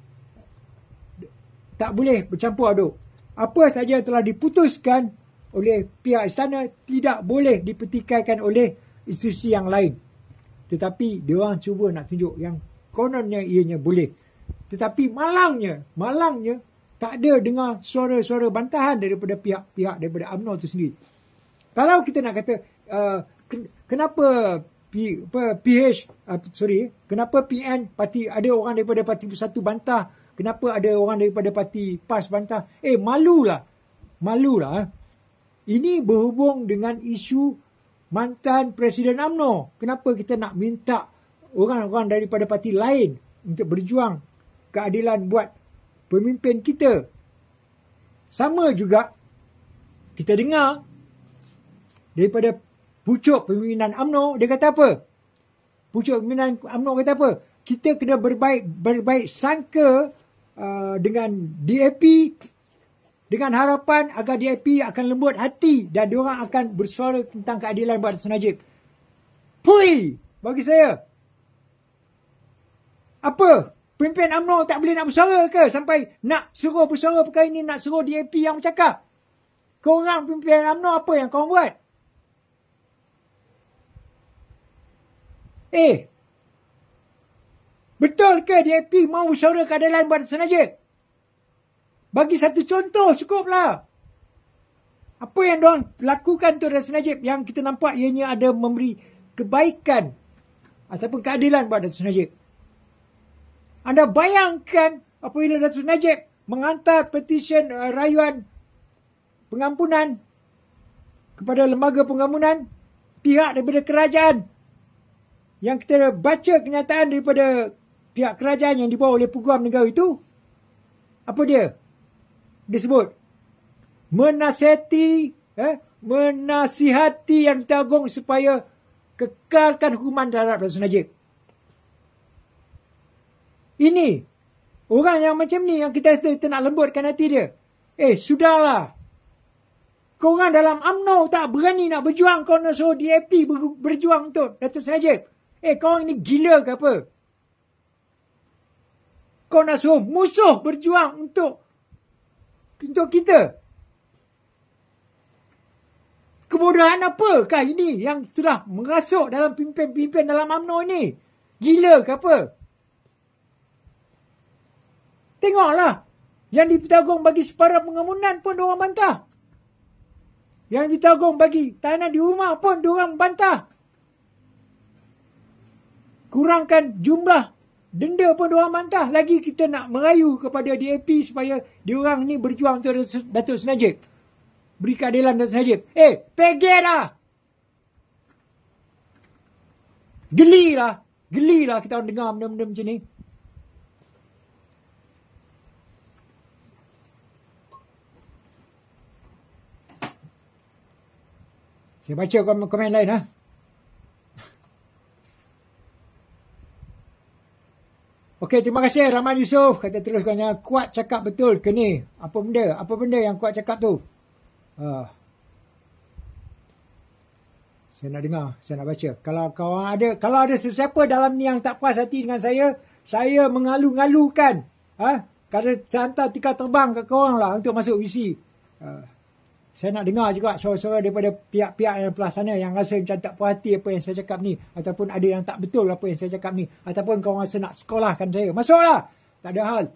tak boleh bercampur aduk. Apa saja yang telah diputuskan oleh pihak istana tidak boleh dipertikaikan oleh institusi yang lain. Tetapi diorang cuba nak tunjuk yang kononnya ianya boleh. Tetapi malangnya tak ada dengar suara-suara bantahan daripada pihak-pihak daripada UMNO itu sendiri. Kalau kita nak kata kenapa kenapa PN parti ada orang daripada Parti Bersatu bantah, kenapa ada orang daripada Parti PAS bantah? Malulah. Ini berhubung dengan isu mantan Presiden UMNO. Kenapa kita nak minta orang-orang daripada parti lain untuk berjuang keadilan buat pemimpin kita? Sama juga kita dengar daripada pucuk pimpinan UMNO, dia kata apa? Pucuk pimpinan UMNO kata apa? Kita kena berbaik sangka dengan DAP dengan harapan agar DAP akan lembut hati dan diorang akan bersuara tentang keadilan buat Datuk Najib. Pui! Bagi saya. Apa? Pemimpin UMNO tak boleh nak bersuara ke? Sampai nak suruh bersuara perkara ini, nak suruh DAP yang bercakap. Korang pemimpin UMNO apa yang korang buat? Betul ke DAP mau bersuara keadilan buat Datuk Najib? Bagi satu contoh cukuplah. Apa yang diorang lakukan tu Datuk Najib yang kita nampak ianya ada memberi kebaikan ataupun keadilan buat Datuk Najib. Anda bayangkan apabila Datuk Najib menghantar petisyen rayuan pengampunan kepada lembaga pengampunan pihak daripada kerajaan, yang kita baca kenyataan daripada pihak kerajaan yang dibawa oleh Peguam Negara itu, apa dia? Dia sebut menasihati yang Agung supaya kekalkan hukuman terhadap Datuk Najib. Ini orang yang macam ni yang kita nak lembutkan hati dia. Sudahlah. Korang dalam UMNO tak berani nak berjuang, kau nak suruh DAP berjuang untuk Datuk Najib. Korang ini gila ke apa? Kau nak suruh musuh berjuang untuk kita. Kebodohan apakah ini yang sudah merasuk dalam pimpin-pimpin dalam UMNO ini? Gila ke apa? Tengoklah. Yang ditanggung bagi separuh pengampunan pun diorang bantah. Yang ditanggung bagi tahanan di rumah pun diorang bantah. Kurangkan jumlah denda pun diorang bantah. Lagi kita nak merayu kepada DAP supaya diorang ni berjuang untuk Datuk Najib. Beri keadilan Datuk Najib. Pergi dah. Gelilah kita orang dengar benda-benda macam ni. Saya baca komen lain . Okey, terima kasih Rahman Yusof. Kata teruskannya, Kuat cakap betul ke ni? Apa benda yang Kuat cakap tu? Saya nak dengar, saya nak baca. Kalau ada sesiapa dalam ni yang tak puas hati dengan saya mengalu-ngalukan. Kalau saya hantar tikar terbang ke korang lah untuk masuk WC. Saya nak dengar juga suara-suara daripada pihak-pihak yang pelaksana yang rasa macam tak puas hati apa yang saya cakap ni. Ataupun ada yang tak betul apa yang saya cakap ni. Ataupun korang rasa nak sekolahkan saya. Masuklah. Tak ada hal.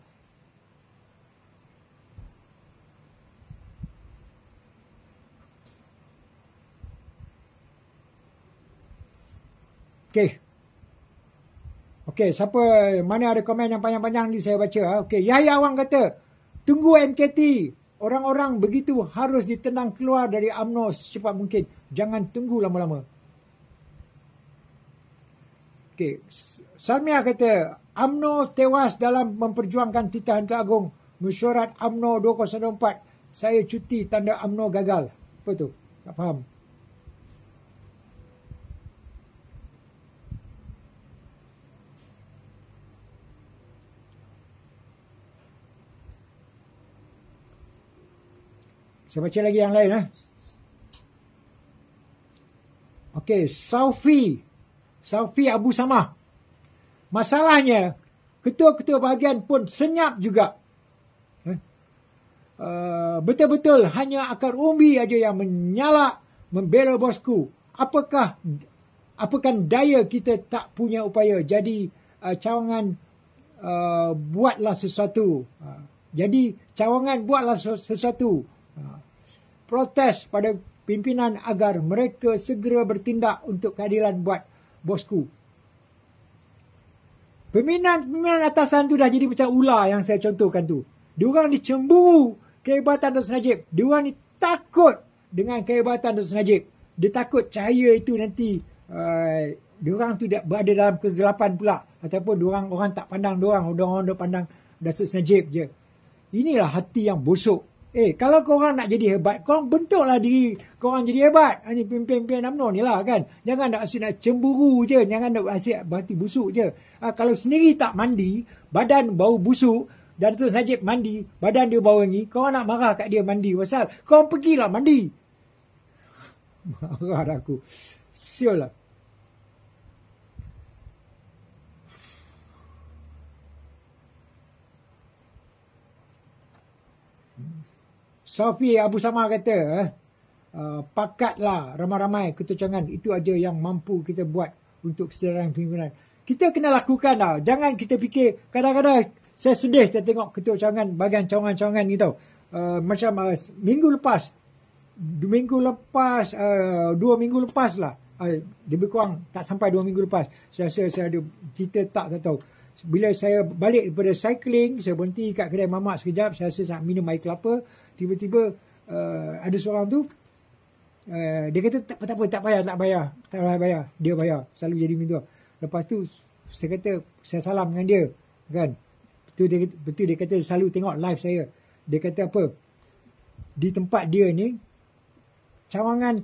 Okey, mana ada komen yang panjang-panjang ni saya baca. Okey, Yahya Awang kata, tunggu MKT. Orang-orang begitu harus ditenang keluar dari UMNO secepat mungkin. Jangan tunggu lama-lama. Okey, Salmia kata, UMNO tewas dalam memperjuangkan titah Hantu Agung. Mesyuarat UMNO 2024. Saya cuti tanda UMNO gagal. Apa tu? Tak faham. Saya baca lagi yang lain. Okey, Saufi Abu Samah. Masalahnya, ketua-ketua bahagian pun senyap juga. Betul-betul hanya akar umbi aja yang menyalak membela bosku. Apakah daya kita tak punya upaya? Jadi cawangan buatlah sesuatu. Protes pada pimpinan agar mereka segera bertindak untuk keadilan buat bosku. Pimpinan atasan tu dah jadi macam ular yang saya contohkan tu. Diorang ni cemburu kehebatan Datuk Najib. Diorang ni takut dengan kehebatan Datuk Najib. Dia takut cahaya itu nanti diorang tu berada dalam kegelapan pula. Ataupun orang tak pandang diorang. Orang pandang Datuk Najib je. Inilah hati yang busuk. Kalau korang nak jadi hebat, korang bentuklah diri korang jadi hebat. Ini pimpin-pimpin UMNO ni lah kan. Jangan nak asyik nak cemburu je. Jangan nak asyik berhati busuk je. Kalau sendiri tak mandi, badan bau busuk, dan Datuk Najib mandi, badan dia bau wangi, korang nak marah kat dia mandi. Pasal korang pergilah mandi. Marah aku. Sial lah. Saufi Abu Samah kata, pakatlah ramai-ramai ketucangan. Itu aja yang mampu kita buat untuk kesedaran pimpinan. Kita kena lakukan tau. Jangan kita fikir, kadang-kadang saya sedih saya tengok ketucangan bahagian cawangan-cawangan ni tau. Macam minggu lepas, 2 minggu lepas lah. Lebih kurang tak sampai 2 minggu lepas. Saya rasa saya ada cerita tak tahu. Bila saya balik daripada cycling, saya berhenti kat kedai mamak sekejap. Saya rasa nak minum air kelapa. Tiba-tiba ada seorang tu, dia kata tak payah. Dia bayar. Selalu jadi minta. Lepas tu saya kata saya salam dengan dia, kan. Betul dia kata selalu tengok live saya. Dia kata apa? Di tempat dia ni cawangan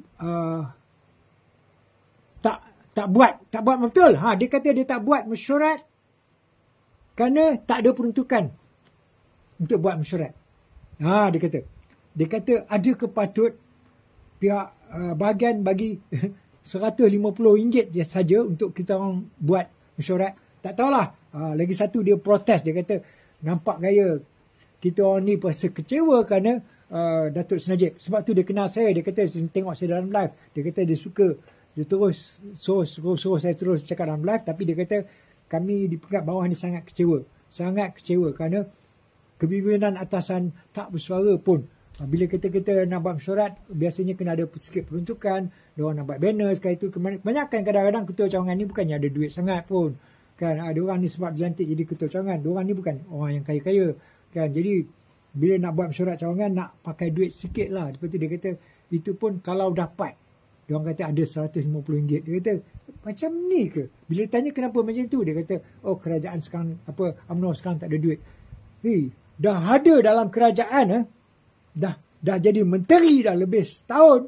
tak buat betul. Dia kata dia tak buat mesyuarat kerana tak ada peruntukan untuk buat mesyuarat. Dia kata ada kepatut pihak bahagian bagi RM150 je saja untuk kita orang buat mesyuarat. Tak tahulah. Lagi satu dia protes. Dia kata nampak gaya kita orang ni rasa kecewa kerana Datuk Najib. Sebab tu dia kenal saya. Dia kata tengok saya dalam live. Dia kata dia suka. Dia terus suruh saya terus cakap dalam live. Tapi dia kata kami di peringkat bawah ni sangat kecewa. Sangat kecewa kerana kepimpinan atasan tak bersuara pun. Bila kita nak buat mesyuarat, biasanya kena ada sikit peruntukan. Diorang nak buat banner sekali tu. Kebanyakan kadang-kadang ketua cawangan ni bukannya ada duit sangat pun. Kan, diorang ni sebab dilantik jadi ketua cawangan. Diorang ni bukan orang yang kaya-kaya. Kan, jadi bila nak buat mesyuarat cawangan, nak pakai duit sikit lah. Lepas tu dia kata, itu pun kalau dapat. Diorang kata ada RM150. Dia kata, macam ni ke? Bila tanya kenapa macam tu, dia kata, kerajaan sekarang, UMNO sekarang tak ada duit. Dah ada dalam kerajaan, dah jadi menteri dah lebih setahun,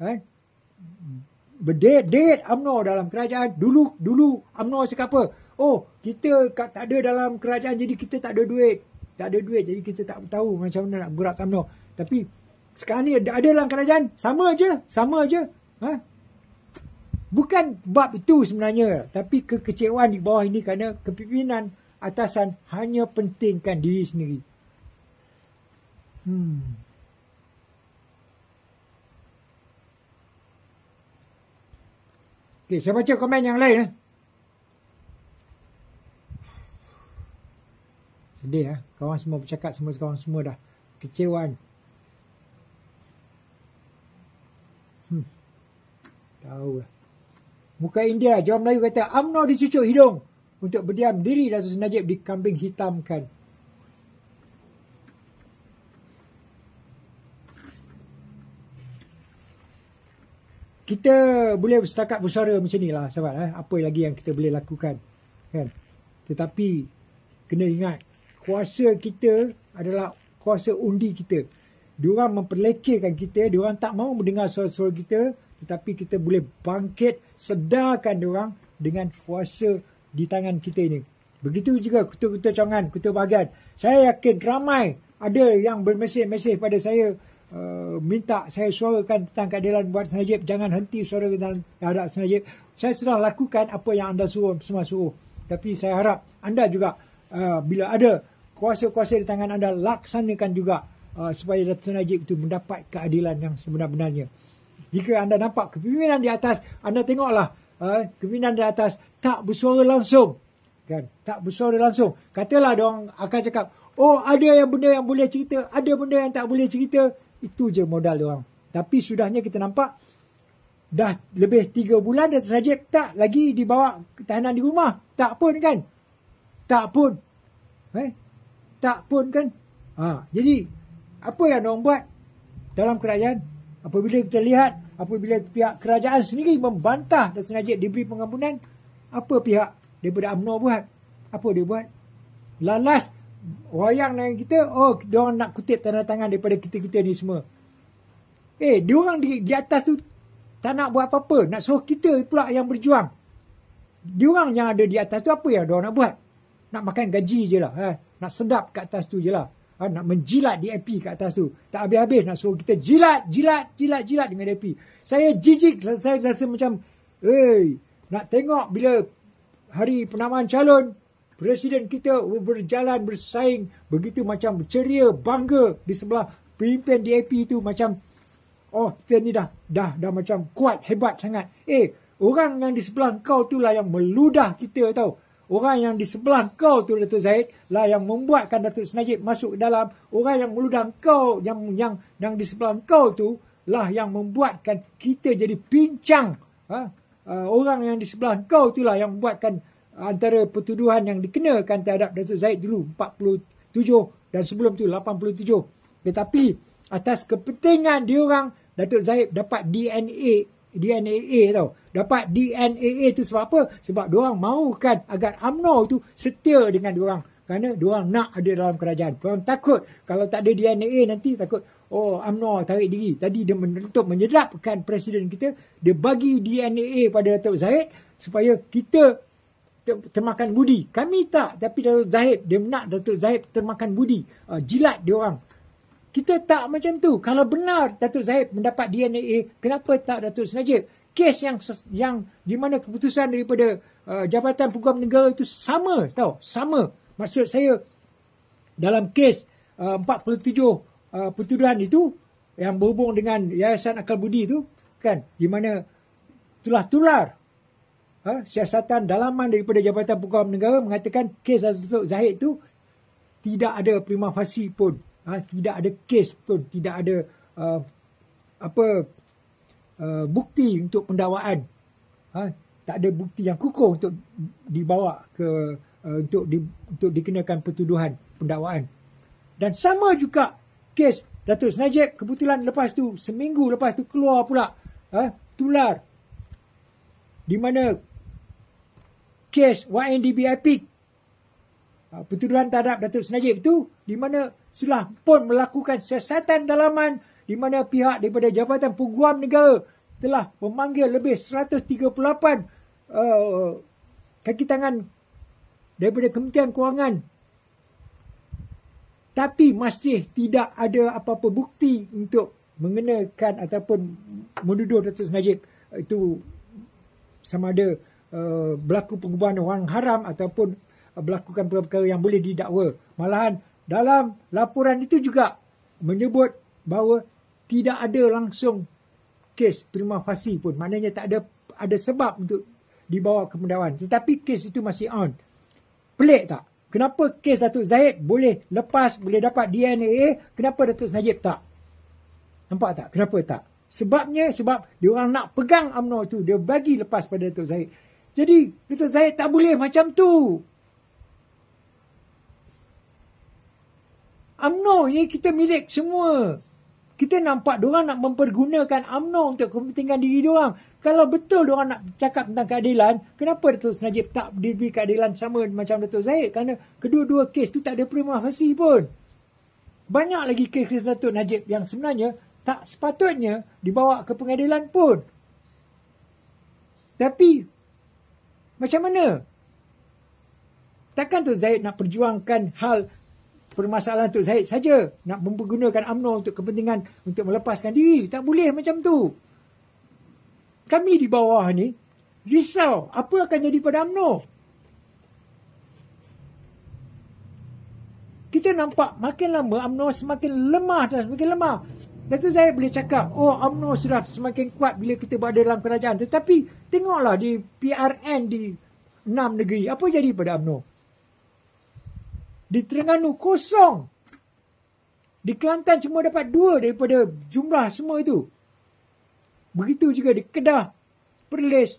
berderet UMNO dalam kerajaan. Dulu UMNO cakap apa? Kita tak ada dalam kerajaan, jadi kita tak ada duit, jadi kita tak tahu macam mana nak gerak UMNO. Tapi sekarang ni ada dalam kerajaan, sama aja. Bukan bab itu sebenarnya, tapi kekecewaan di bawah ini kerana kepimpinan atasan hanya pentingkan diri sendiri. Okay, saya baca komen yang lain. Sedih kawan semua bercakap, kawan semua dah kecewaan. Tahu lah. Muka India, Jawa Melayu kata UMNO dicucuk hidung untuk berdiam diri Datuk Najib dikambing hitamkan. Kita boleh setakat bersuara macam ni lah sahabat. Apa lagi yang kita boleh lakukan, kan? Tetapi kena ingat, kuasa kita adalah kuasa undi kita. Diorang memperlekehkan kita, diorang tak mahu mendengar suara-suara kita, tetapi kita boleh bangkit, sedarkan diorang dengan kuasa di tangan kita ini. Begitu juga ketua-ketua cawangan, ketua bahagian. Saya yakin ramai ada yang bermesej-mesej pada saya, minta saya suarakan tentang keadilan buat Najib, jangan henti suara terhadap Najib. Saya sudah lakukan apa yang anda semua suruh. Tapi saya harap anda juga bila ada kuasa-kuasa di tangan anda, laksanakan juga supaya Datuk Najib itu mendapat keadilan yang sebenar-benarnya. Jika anda nampak kepimpinan di atas, anda tengoklah kepimpinan di atas tak bersuara langsung. Kan? Tak bersuara langsung. Katalah diorang akan cakap, oh ada benda yang boleh cerita, ada benda yang tak boleh cerita. Itu je modal diorang. Tapi sudahnya kita nampak, dah lebih 3 bulan Datuk Najib tak lagi dibawa tahanan di rumah. Tak pun kan? Tak pun. Tak pun kan? Jadi, apa yang diorang buat dalam kerajaan? Apabila kita lihat, apabila pihak kerajaan sendiri membantah Datuk Najib diberi pengampunan, apa pihak daripada UMNO buat? Apa dia buat? Lalas wayang dengan kita, diorang nak kutip tanda tangan daripada kita-kita ni semua. Diorang di atas tu tak nak buat apa-apa, nak suruh kita pula yang berjuang. Diorang yang ada di atas tu, apa yang diorang nak buat? Nak makan gaji je lah. Nak sedap kat atas tu je lah. Nak menjilat DAP kat atas tu. Tak habis-habis nak suruh kita jilat dengan DAP. Saya jijik, saya rasa macam, nak tengok bila hari penamaan calon, Presiden kita berjalan bersaing begitu macam ceria, bangga di sebelah pemimpin DAP itu, macam kita ni dah macam kuat, hebat sangat. Orang yang di sebelah kau tu lah yang meludah kita tau. Orang yang di sebelah kau tu, Datuk Zahid, lah yang membuatkan Datuk Najib masuk ke dalam. Orang yang meludah kau, yang di sebelah kau tu lah yang membuatkan kita jadi pincang. Orang yang di sebelah kau tu lah yang membuatkan antara pertuduhan yang dikenakan terhadap Datuk Zahid dulu 47 dan sebelum tu 87. Tetapi atas kepentingan diorang, Datuk Zahid dapat DNA tau. Dapat DNA tu sebab apa? Sebab diorang mahukan agar UMNO tu setia dengan diorang. Kerana diorang nak ada dalam kerajaan. Diorang takut kalau tak ada DNA nanti takut, UMNO tarik diri. Tadi dia untuk menyedapkan Presiden kita, dia bagi DNA pada Datuk Zahid supaya kita termakan budi. Kami tak, tapi Datuk Zahid, dia nak Datuk Zahid termakan budi. Jilat diorang. Kita tak macam tu. Kalau benar Datuk Zahid mendapat DNA, kenapa tak Datuk Najib? Kes yang di mana keputusan daripada Jabatan Peguam Negara itu sama, tahu? Sama. Maksud saya, dalam kes 47 pertuduhan itu yang berhubung dengan Yayasan Akal Budi itu, kan, di mana telah tular siasatan dalaman daripada Jabatan Peguam Negara mengatakan kes Datuk Zahid itu tidak ada prima facie pun. Tidak ada kes pun, tidak ada bukti untuk pendakwaan. Tak ada bukti yang kukuh untuk dibawa ke untuk dikenakan pertuduhan pendakwaan. Dan sama juga kes Datuk Najib, kebetulan lepas tu, seminggu lepas tu keluar pula tular di mana kes YNDB IPIC, pertuduhan terhadap Datuk Najib itu, di mana sudah pun melakukan siasatan dalaman, di mana pihak daripada Jabatan Peguam Negara telah memanggil lebih 138 kaki tangan daripada Kementerian Kewangan. Tapi masih tidak ada apa-apa bukti untuk mengenakan ataupun menuduh Datuk Najib itu sama ada berlaku pengubahan wang haram ataupun melakukan perkara yang boleh didakwa. Malahan dalam laporan itu juga menyebut bahawa tidak ada langsung kes prima facie pun. Maknanya tak ada sebab untuk dibawa ke pendakwaan. Tetapi kes itu masih on. Pelik tak? Kenapa kes Datuk Zahid boleh lepas, boleh dapat DNA, kenapa Datuk Najib tak? Nampak tak? Kenapa tak? Sebabnya, sebab diorang nak pegang UMNO tu. Dia bagi lepas pada Datuk Zahid. Jadi, Datuk Zahid tak boleh macam tu. UMNO ni kita milik semua. Kita nampak diorang nak mempergunakan UMNO untuk kepentingan diri diorang. Kalau betul diorang nak cakap tentang keadilan, kenapa Datuk Najib tak diberi keadilan sama macam Datuk Zahid? Kerana kedua-dua kes tu tak ada prima facie pun. Banyak lagi kes Datuk Najib yang sebenarnya tak sepatutnya dibawa ke pengadilan pun. Tapi, macam mana? Takkan Datuk Zahid nak perjuangkan hal permasalahan Tok Zahid saja nak mempergunakan UMNO untuk kepentingan untuk melepaskan diri. Tak boleh macam tu. Kami di bawah ni risau apa akan jadi pada UMNO. Kita nampak makin lama UMNO semakin lemah dan semakin lemah. Datuk Zahid boleh cakap, UMNO sudah semakin kuat bila kita berada dalam kerajaan. Tetapi tengoklah di PRN di 6 negeri, apa jadi pada UMNO? Di Terengganu kosong. Di Kelantan cuma dapat 2 daripada jumlah semua itu. Begitu juga di Kedah, Perlis.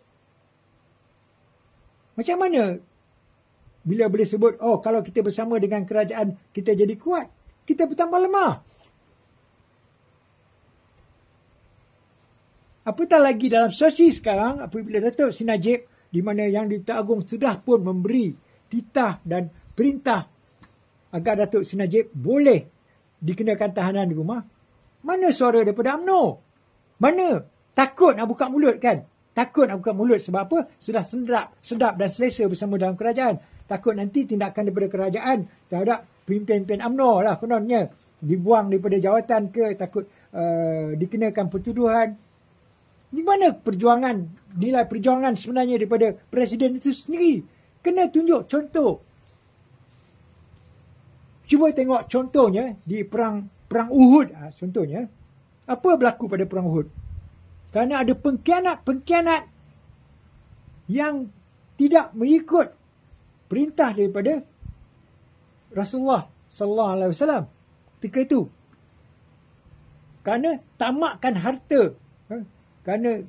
Macam mana bila boleh sebut, kalau kita bersama dengan kerajaan, kita jadi kuat. Kita bertambah lemah. Apatah lagi dalam situasi sekarang, apabila Datuk Seri Najib, di mana Yang di-Tuan Agong sudah pun memberi titah dan perintah agar Datuk Seri Najib boleh dikenakan tahanan di rumah. Mana suara daripada UMNO? Mana? Takut nak buka mulut kan? Takut nak buka mulut sebab apa? Sudah sedap dan selesa bersama dalam kerajaan. Takut nanti tindakan daripada kerajaan terhadap pemimpin-pemimpin UMNO lah kononnya. Dibuang daripada jawatan ke, takut dikenakan pertuduhan. Di mana perjuangan, nilai perjuangan sebenarnya daripada Presiden itu sendiri? Kena tunjuk contoh. Cuba tengok contohnya di perang Uhud. Contohnya, apa berlaku pada perang Uhud? Kerana ada pengkhianat yang tidak mengikut perintah daripada Rasulullah sallallahu alaihi wasallam ketika itu. Kerana tamakkan harta, kerana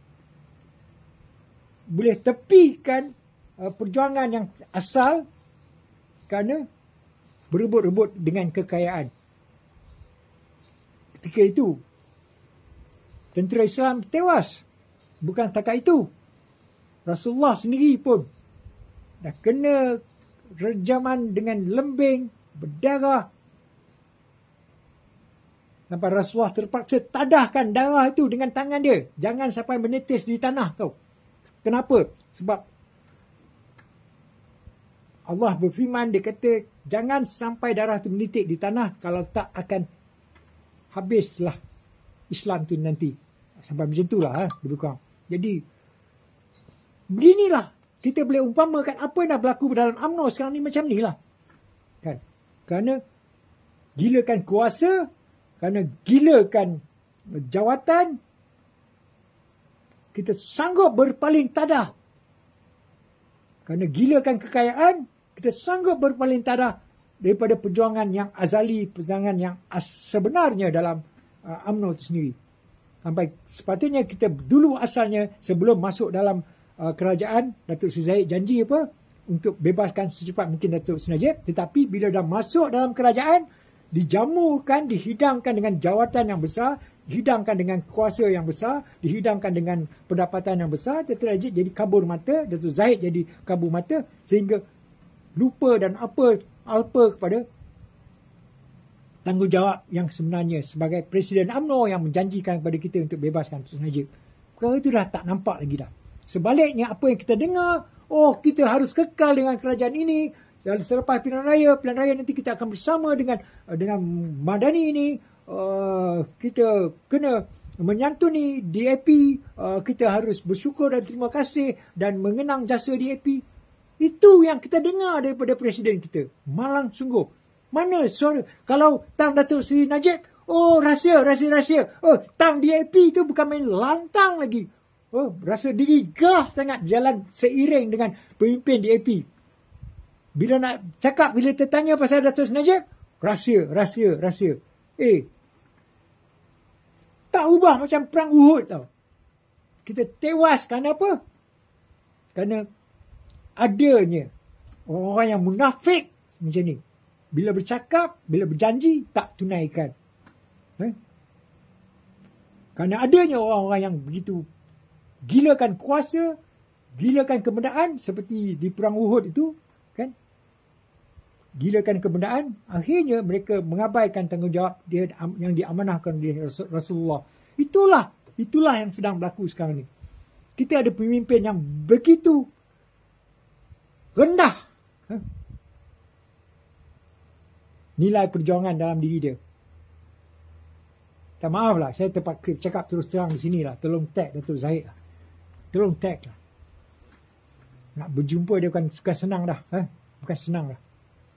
boleh tepikan perjuangan yang asal kerana berebut-rebut dengan kekayaan. Ketika itu, tentera Islam tewas. Bukan setakat itu, Rasulullah sendiri pun dah kena rejaman dengan lembing, berdarah. Sampai Rasulullah terpaksa tadahkan darah itu dengan tangan dia. Jangan sampai menetes di tanah tau. Kenapa? Sebab Allah berfirman, dia kata, jangan sampai darah itu menitik di tanah, kalau tak akan habislah Islam tu nanti. Sampai macam itulah lebih kurang. Jadi beginilah kita boleh umpamakan apa yang dah berlaku dalam UMNO sekarang ni macam ni lah. Kan? Kerana gilakan kuasa, kerana gilakan jawatan, kita sanggup berpaling tadah. Kerana gilakan kekayaan, kita sanggup berpaling tadah daripada perjuangan yang azali, perjuangan yang sebenarnya dalam UMNO itu sendiri. Sampai sepatutnya kita dulu asalnya sebelum masuk dalam kerajaan, Datuk Seri Zahid janji apa? Untuk bebaskan secepat mungkin Datuk Seri Najib. Tetapi bila dah masuk dalam kerajaan, dijamukan, dihidangkan dengan jawatan yang besar, dihidangkan dengan kuasa yang besar, dihidangkan dengan pendapatan yang besar, Datuk Najib jadi kabur mata, Datuk Zahid jadi kabur mata, sehingga lupa dan alpa kepada tanggungjawab yang sebenarnya sebagai Presiden UMNO yang menjanjikan kepada kita untuk bebaskan Datuk Najib. Perkara itu dah tak nampak lagi dah. Sebaliknya apa yang kita dengar, kita harus kekal dengan kerajaan ini. Selepas pilihan raya nanti kita akan bersama dengan Madani ini. Kita kena menyantuni DAP. Kita harus bersyukur dan terima kasih dan mengenang jasa DAP. Itu yang kita dengar daripada Presiden kita. Malang sungguh. Mana suara? Kalau tang Datuk Seri Najib, rahsia. Tang DAP itu bukan main lantang lagi. Rasa diri gah sangat berjalan seiring dengan pemimpin DAP. Bila nak cakap, bila tertanya pasal Datuk Seri Najib, rahsia. Tak ubah macam perang Uhud tau. Kita tewas kerana apa? Kerana adanya orang-orang yang munafik macam ni. Bila bercakap, bila berjanji, tak tunaikan. Kerana adanya orang-orang yang begitu gilakan kuasa, gilakan kebenaran seperti di perang Uhud itu, kan? Gilakan kebenaran, akhirnya mereka mengabaikan tanggungjawab dia yang diamanahkan oleh Rasulullah. Itulah yang sedang berlaku sekarang ni. Kita ada pemimpin yang begitu rendah. nilai perjuangan dalam diri dia. Tak maaf lah, saya terpaksa cakap terus terang di sini lah. Tolong tag Datuk Zahid lah. Tolong tag lah. Nak berjumpa dia bukan senang dah. Bukan senang dah.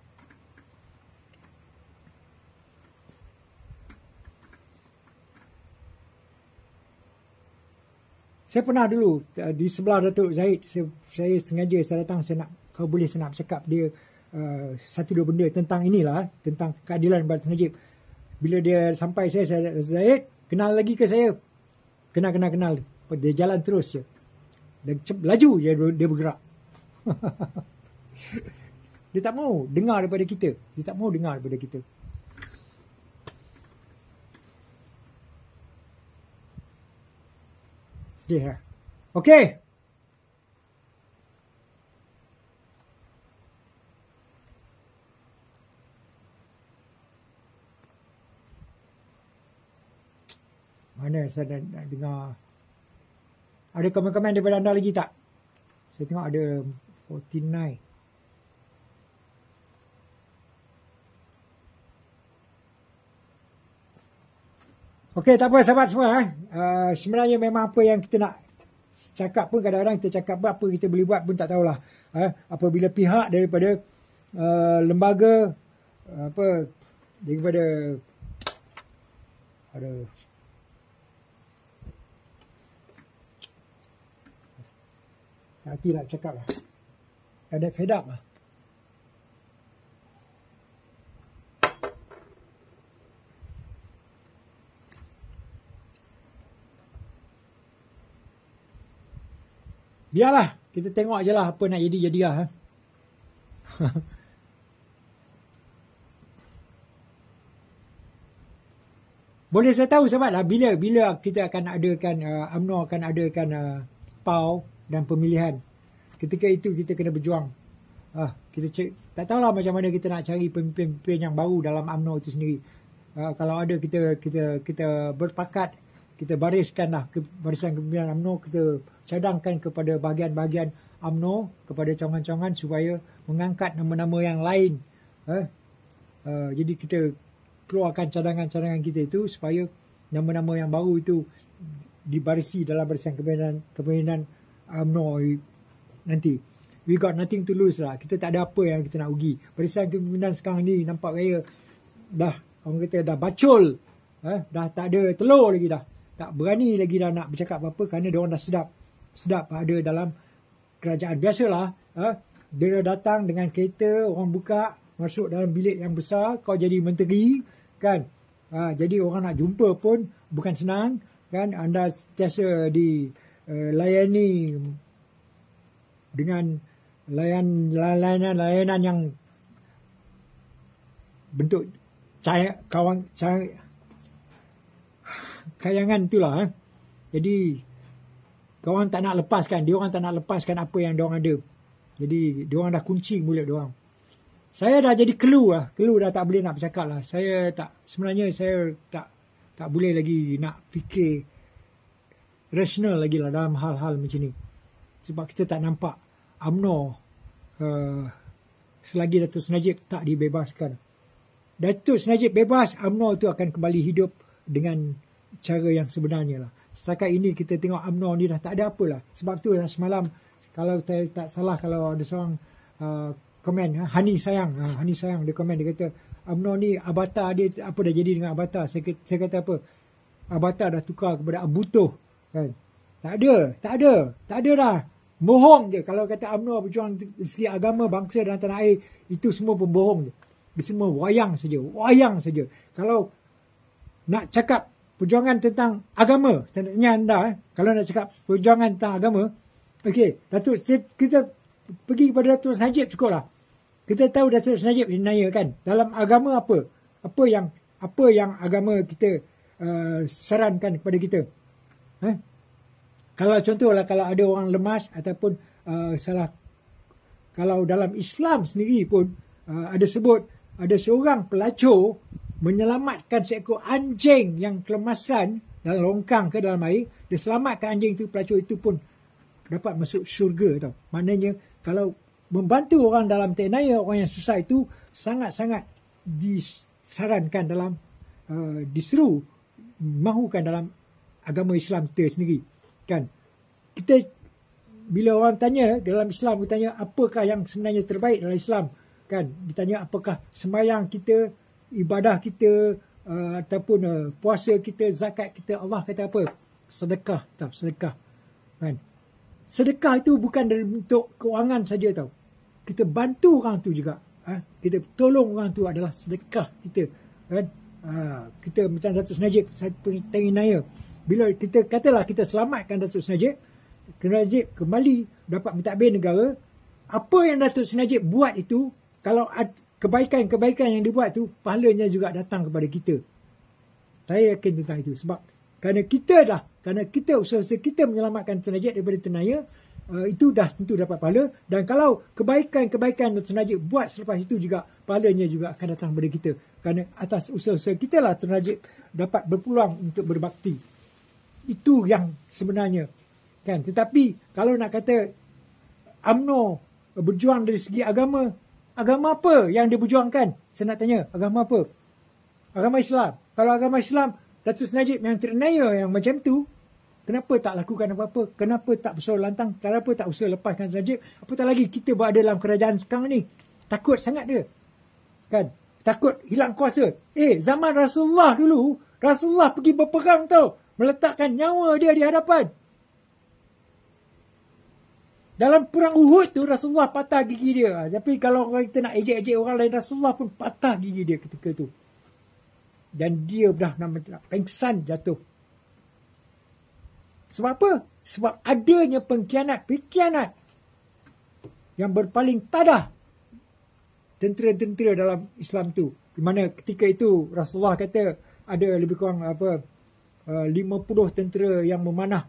Saya pernah dulu di sebelah Datuk Zahid, saya sengaja saya datang, saya nak bercakap dia satu dua benda tentang inilah, tentang keadilan Datuk Najib. Bila dia sampai saya Zahid, kenal lagi ke saya? Kenal. Dia jalan terus je. Dan laju je dia bergerak. Dia tak mau dengar daripada kita. Sedih lah. Okey. Mana saya nak dengar. Ada komen-komen daripada anda lagi tak? Saya tengok ada 49. Okey, tak apa sahabat semua. Sebenarnya memang apa yang kita nak cakap pun kadang-kadang kita cakap apa kita boleh buat pun tak tahulah. Apabila pihak daripada lembaga daripada hati nak cakap lah. Ada fed up lah. Biarlah, kita tengok je lah apa nak jadi lah. Boleh saya tahu sahabat lah, bila kita akan adakan, UMNO akan adakan PAU dan pemilihan. Ketika itu kita kena berjuang. Kita tak tahulah macam mana kita nak cari pemimpin yang baru dalam UMNO itu sendiri. Kalau ada kita berpakat, kita bariskanlah barisan kepimpinan UMNO, kita cadangkan kepada bahagian-bahagian UMNO, kepada cawangan-cawangan supaya mengangkat nama-nama yang lain. Jadi kita keluarkan cadangan-cadangan kita itu supaya nama-nama yang baru itu dibarisi dalam barisan kepimpinan UMNO nanti. We got nothing to lose lah. Kita tak ada apa yang kita nak rugi. Barisan kepimpinan sekarang ni nampak raya dah, orang kata dah bacol. Dah tak ada telur lagi dah. Tak berani lagi dah nak bercakap apa-apa kerana diorang dah sedap ada dalam kerajaan. Biasalah, dia datang dengan kereta, orang buka, masuk dalam bilik yang besar, kau jadi menteri, kan? Jadi orang nak jumpa pun bukan senang, kan? Anda sentiasa dilayani dengan layanan yang bentuk kayangan itulah. Jadi diorang tak nak lepaskan apa yang diorang ada. Jadi diorang dah kunci mulut diorang. Saya dah jadi clue dah tak boleh nak bercakap lah. Sebenarnya saya tak boleh lagi nak fikir rasional lagi lah dalam hal-hal macam ni. Sebab kita tak nampak UMNO selagi Datuk Najib tak dibebaskan. Datuk Najib bebas, UMNO itu akan kembali hidup dengan cara yang sebenarnya lah. Setakat ini kita tengok UMNO ni dah tak ada apalah. Sebab tu semalam, kalau saya tak salah, kalau ada seorang komen, Hani Sayang dia komen, dia kata UMNO ni Avatar dia apa dah jadi dengan Avatar. Saya kata apa, Avatar dah tukar kepada Abutoh, kan? Tak ada dah. Bohong je. Kalau kata UMNO berjuang dari segi agama, bangsa dan tanah air, itu semua pembohong je. Dia semua wayang saja. Kalau nak cakap perjuangan tentang agama, saya nak tanya anda, kalau nak cakap perjuangan tentang agama, okey, Datuk, kita pergi kepada Datuk Najib cukup lah. Kita tahu Datuk Najib dinaya, kan? Dalam agama apa? Apa yang agama kita sarankan kepada kita? Kalau contohlah, kalau ada orang lemas ataupun salah, kalau dalam Islam sendiri pun ada seorang pelacur menyelamatkan seekor anjing yang kelemasan dalam longkang ke dalam air. Dia selamatkan anjing itu, pelacur itu pun dapat masuk syurga, tau. Maknanya kalau membantu orang dalam tenaya, orang yang susah itu sangat-sangat disarankan dalam diseru mahukan dalam agama Islam kita sendiri, kan. Kita bila orang tanya dalam Islam, kita tanya apakah yang sebenarnya terbaik dalam Islam, kan. Ditanya apakah sembahyang kita, ibadah kita, ataupun puasa kita, zakat kita, Allah kata apa? Sedekah, tahu sedekah, kan. Sedekah itu bukan dalam bentuk kewangan saja, tahu. Kita bantu orang tu juga, kita tolong orang tu adalah sedekah kita, kan. Kita macam Datuk Seri Najib, saya tanya, bila kita katalah kita selamatkan Datuk Seri Najib kembali dapat mentadbir negara, apa yang Datuk Seri Najib buat itu, kalau kebaikan-kebaikan yang dibuat tu, pahalanya juga datang kepada kita. Saya yakin tentang itu. Sebab kerana kita usaha-usaha kita menyelamatkan Datuk Seri Najib daripada tenaya, itu dah tentu dapat pahala. Dan kalau kebaikan-kebaikan Datuk Seri Najib buat selepas itu juga, pahalanya juga akan datang kepada kita. Kerana atas usaha-usaha kita lah Datuk Seri Najib dapat berpeluang untuk berbakti. Itu yang sebenarnya, kan. Tetapi kalau nak kata UMNO berjuang dari segi agama apa yang dia berjuangkan? Saya nak tanya, agama apa? Agama Islam. Kalau agama Islam, Datuk Seri Najib yang ternaya yang macam tu, kenapa tak lakukan apa-apa? Kenapa tak bersuara lantang? Kenapa tak usaha lepaskan Seri Najib? Apatah lagi kita berada dalam kerajaan sekarang ni. Takut sangat dia, kan. Takut hilang kuasa. Zaman Rasulullah dulu, Rasulullah pergi berperang tau, meletakkan nyawa dia di hadapan. Dalam perang Uhud tu, Rasulullah patah gigi dia. Tapi kalau kita nak ejek-ejek orang lain, Rasulullah pun patah gigi dia ketika tu. Dan dia dah nak pengsan jatuh. Sebab apa? Sebab adanya pengkhianat yang berpaling tadah tentera-tentera dalam Islam tu. Di mana ketika itu Rasulullah kata ada lebih kurang 50 tentera yang memanah.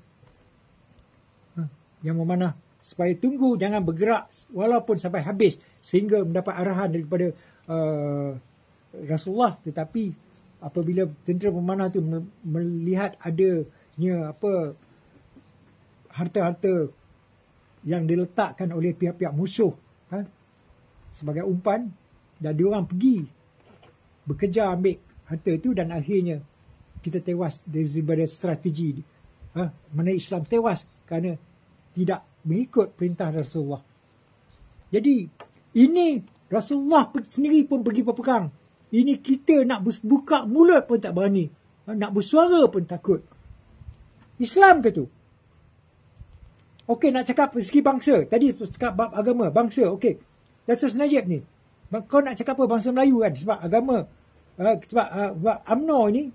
Supaya tunggu, jangan bergerak walaupun sampai habis sehingga mendapat arahan daripada Rasulullah. Tetapi apabila tentera pemanah tu melihat adanya harta-harta yang diletakkan oleh pihak-pihak musuh sebagai umpan, dan diorang pergi bekerja ambil harta itu, dan akhirnya kita tewas daripada strategi mana Islam tewas kerana tidak mengikut perintah Rasulullah. Jadi ini Rasulullah sendiri pun pergi berperang. Ini kita nak buka mulut pun tak berani, nak bersuara pun takut. Islam ke tu? Okey, nak cakap segi bangsa. Tadi cakap bab agama, bangsa. Okey, Datuk Seri Najib ni, kau nak cakap apa? Bangsa Melayu kan? Sebab agama, sebab UMNO ni,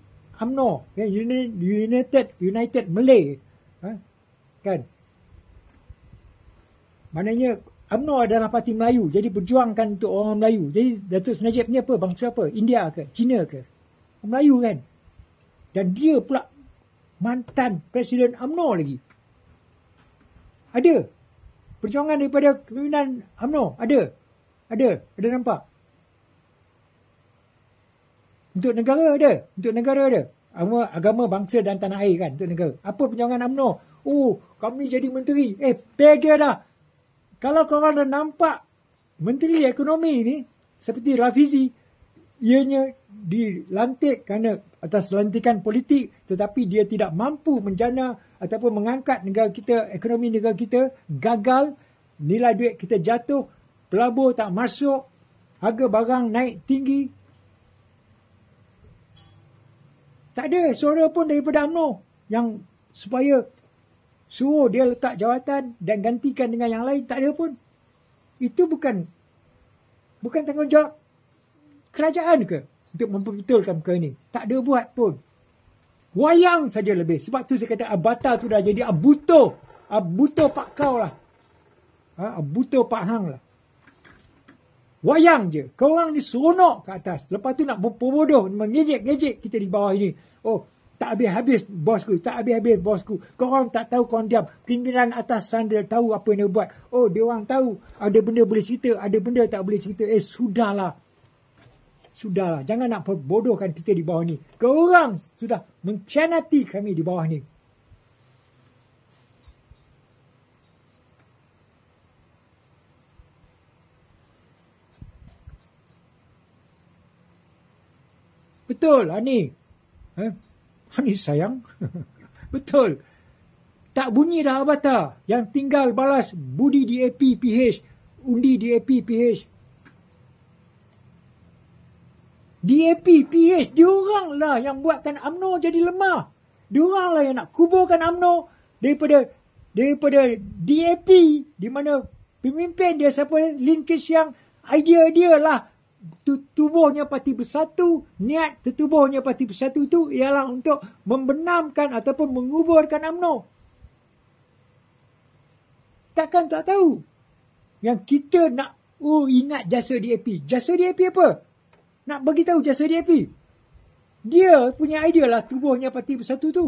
United Malay, kan? Maknanya UMNO adalah parti Melayu, jadi berjuangkan untuk orang Melayu. Jadi Datuk Seri Najib ni apa? Bangsa apa? India ke? Cina ke? Melayu kan? Dan dia pula mantan Presiden UMNO lagi. Ada perjuangan daripada kepimpinan UMNO. Ada nampak. Untuk negara ada. Agama, bangsa dan tanah air kan, untuk negara. Apa perjuangan UMNO? Kami jadi menteri. Pergi dah. Kalau korang dah nampak menteri ekonomi ni seperti Rafizi, ianya dilantik kerana atas lantikan politik, tetapi dia tidak mampu menjana ataupun mengangkat negara kita, ekonomi negara kita gagal, nilai duit kita jatuh, pelabur tak masuk, harga barang naik tinggi. Tak ada suara pun daripada UMNO yang supaya suruh dia letak jawatan dan gantikan dengan yang lain. Tak ada pun. Itu bukan tanggungjawab kerajaan ke untuk memperbetulkan perkara ini? Tak ada buat pun. Wayang saja lebih. Sebab tu saya kata Abata tu dah jadi Abuto Pak Kau lah. Abuto Pak Hang lah. Wayang je. Korang ni seronok ke atas. Lepas tu nak berbodoh, mengejek-ngejek kita di bawah ini. Tak habis-habis bosku. Korang tak tahu, korang diam. Pimpinan atas sana tahu apa yang dia buat. Dia orang tahu ada benda boleh cerita, ada benda tak boleh cerita. Sudahlah. Jangan nak bodohkan kita di bawah ni. Korang sudah mengkhianati kami di bawah ni. Betul, Ani. Ani sayang. Betul. Tak bunyi dah Abata. Yang tinggal balas budi DAP PH. Undi DAP PH. DAP PH. Diorang lah yang buatkan UMNO jadi lemah. Diorang lah yang nak kuburkan UMNO daripada DAP, di mana pemimpin dia siapa, Lin Keqiang, idea dia lah tubuhnya Parti Bersatu, niat tertubuhnya Parti Bersatu itu ialah untuk membenamkan ataupun menguburkan UMNO. Takkan tak tahu yang kita nak ingat jasa DAP. Jasa DAP apa? Nak bagi tahu jasa DAP. Dia punya idea lah tubuhnya Parti Bersatu tu.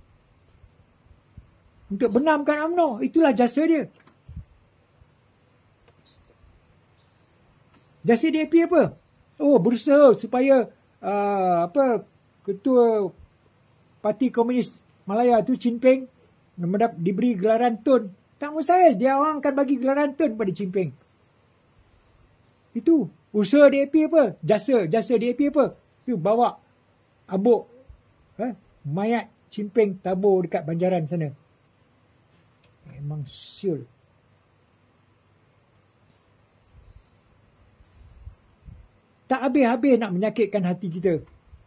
Untuk benamkan UMNO. Itulah jasa dia. Jasa DAP apa? Berusaha supaya Ketua Parti Komunis Malaya tu, Chin Peng, diberi gelaran Tun. Tak mustahil. Dia orang akan bagi gelaran Tun pada Chin Peng. Itu. Usaha DAP apa? Jasa DAP apa? Itu bawa abuk mayat Chin Peng tabur dekat Banjaran sana. Memang siul. Tak habis-habis nak menyakitkan hati kita.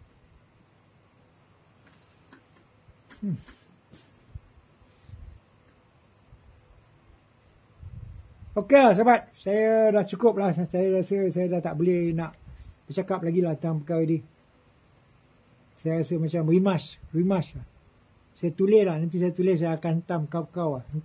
Okey lah sahabat. Saya dah cukup lah. Saya rasa saya dah tak boleh nak bercakap lagi lah tentang perkara ni. Saya rasa macam rimas lah. Saya tulis lah. Nanti saya tulis, saya akan hentam kau-kau lah.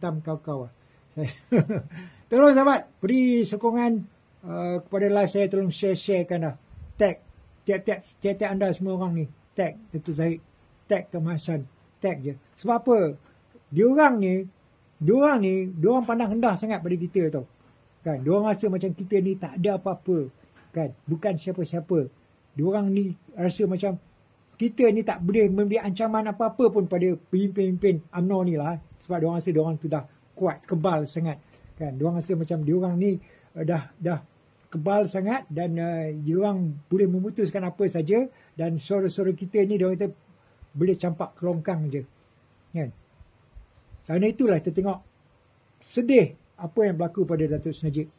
Tolong sahabat, beri sokongan kepada live saya. Tolong sharekan dah. Tag tiap-tiap anda semua orang ni. Tag Datuk Zahid, tag Tom Hassan, tag je. Sebab apa? Diorang pandang rendah sangat pada kita tau. Kan? Diorang rasa macam kita ni tak ada apa-apa. Kan? Bukan siapa-siapa. Diorang ni rasa macam kita ni tak boleh memberi ancaman apa-apa pun pada pemimpin UMNO ni lah. Sebab diorang rasa diorang tu dah kuat, kebal sangat. Kan? Diorang rasa macam diorang ni dah kebal sangat dan diorang boleh memutuskan apa saja, dan suara-suara kita ni diorang kata boleh campak kelongkang je. Kan? Kerana itulah kita tengok sedih apa yang berlaku pada Datuk Seri Najib.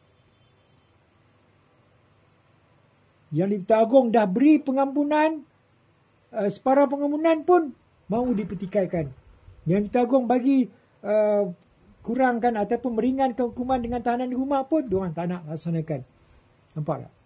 Yang di-Pertuan Agong dah beri pengampunan, separa pengampunan pun mahu dipertikaikan. Yang di-Pertuan Agong bagi kurangkan ataupun meringankan hukuman dengan tahanan di rumah pun diorang tak nak laksanakan. Nampak tak?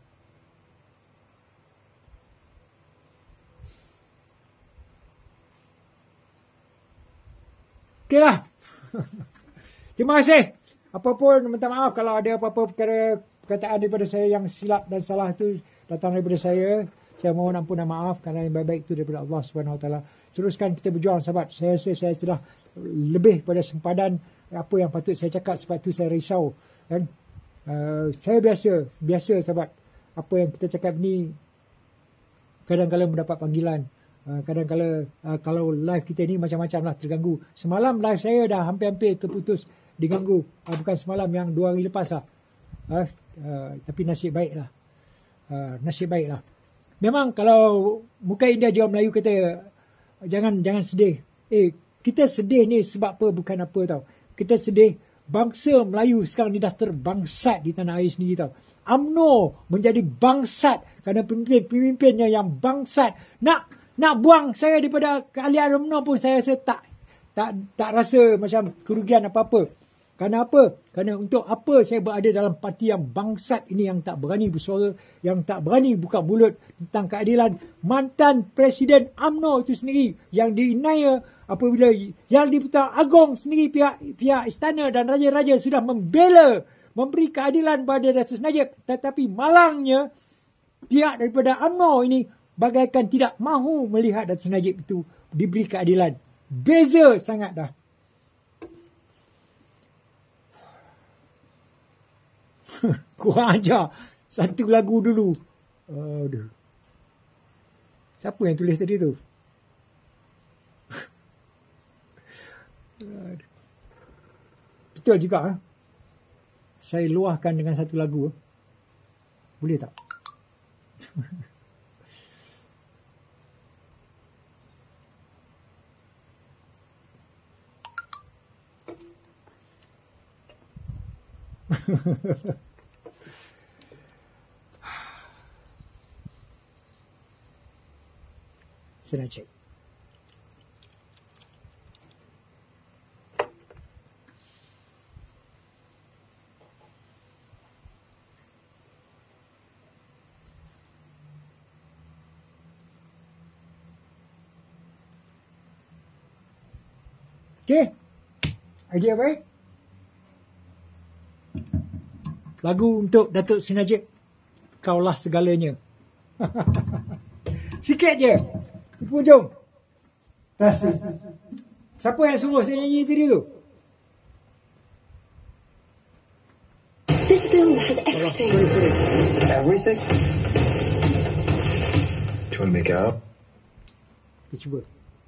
Okeylah. Terima kasih. Apapun, minta maaf kalau ada apa-apa perkataan daripada saya yang silap dan salah tu datang daripada saya. Saya mohon ampun dan maaf, kerana yang baik-baik itu daripada Allah SWT. Teruskan kita berjuang sahabat. Saya rasa saya sudah lebih pada sempadan apa yang patut saya cakap, sebab tu saya risau. Kan? Saya biasa sahabat. Apa yang kita cakap ni kadang-kadang mendapat panggilan. Kadang-kadang kalau live kita ni macam-macam lah terganggu. Semalam live saya dah hampir-hampir terputus, diganggu. Bukan semalam, yang 2 hari lepas lah. Tapi nasib baik lah. Memang kalau Muka India Jawab Melayu kata jangan sedih. Kita sedih ni sebab apa? Bukan apa tau. Kita sedih bangsa Melayu sekarang ni dah terbangsat di tanah air sendiri tau. UMNO menjadi bangsat kerana pemimpinnya yang bangsat. Nak buang saya daripada keahlian UMNO pun saya rasa tak rasa macam kerugian apa-apa. Kerana apa? Kerana untuk apa saya berada dalam parti yang bangsat ini, yang tak berani bersuara, yang tak berani buka mulut tentang keadilan. Mantan Presiden UMNO itu sendiri yang diinaya apabila yang di Pertuan Agong sendiri, pihak istana dan raja-raja sudah memberi keadilan pada Datuk Seri Najib, tetapi malangnya pihak daripada UMNO ini bagaikan tidak mahu melihat Datuk Seri Najib itu diberi keadilan. Beza sangat dah. Kurang ajar. Satu lagu dulu. Aduh. Siapa yang tulis tadi tu? Betul juga. Saya luahkan dengan satu lagu. Boleh tak? Saya nak cek. Okey. Idea baik. Lagu untuk Datuk Seri Najib. Kaulah segalanya. Sikit je. Di hujung. Tasik. Siapa yang suruh saya nyanyi tadi tu? This film has everything. Everything? Do you want to make it up? Kita cuba.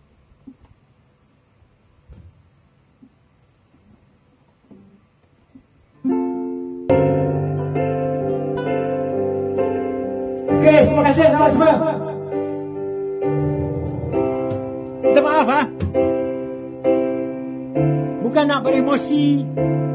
Okey, terima kasih sahabat semua. Minta maaf ha. Bukan nak beremosi.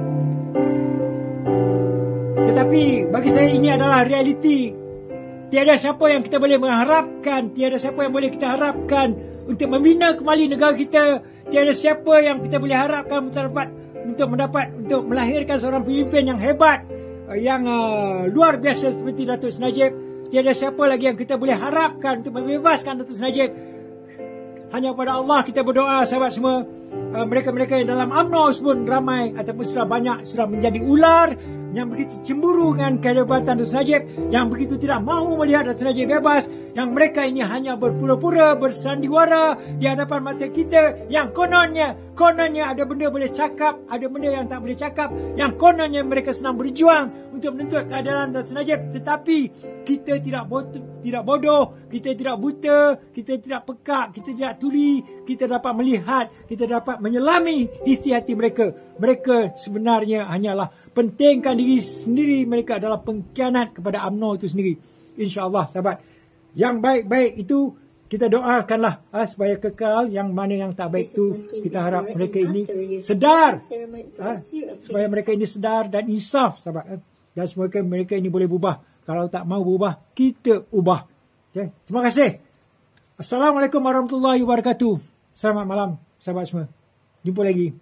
Tetapi bagi saya ini adalah realiti. Tiada siapa yang kita boleh mengharapkan, tiada siapa yang boleh kita harapkan untuk membina kembali negara kita. Tiada siapa yang kita boleh harapkan untuk melahirkan seorang pemimpin yang hebat, yang luar biasa seperti Datuk Seri Najib. Tiada siapa lagi yang kita boleh harapkan untuk membebaskan Datuk Seri Najib. Hanya kepada Allah kita berdoa sahabat semua. Mereka-mereka yang dalam UMNO pun ramai ataupun sudah banyak sudah menjadi ular yang begitu cemburu dengan kehebatan Datuk Seri Najib, yang begitu tidak mahu melihat Datuk Seri Najib bebas, yang mereka ini hanya berpura-pura bersandiwara di hadapan mata kita, yang kononnya ada benda boleh cakap, ada benda yang tak boleh cakap, yang kononnya mereka senang berjuang untuk menuntut keadilan Datuk Seri Najib, tetapi kita tidak bodoh, kita tidak buta, kita tidak pekak, kita tidak tuli, kita dapat melihat, kita dapat menyelami isi hati mereka. Mereka sebenarnya hanyalah pentingkan diri sendiri, mereka adalah pengkhianat kepada UMNO itu sendiri. InsyaAllah sahabat, yang baik-baik itu kita doakanlah supaya kekal, yang mana yang tak baik itu kita harap mereka ini sedar, supaya mereka ini sedar dan insaf sahabat, dan semoga mereka ini boleh berubah. Kalau tak mau berubah, kita ubah. Okay. Terima kasih. Assalamualaikum warahmatullahi wabarakatuh. Selamat malam sahabat semua. Jumpa lagi.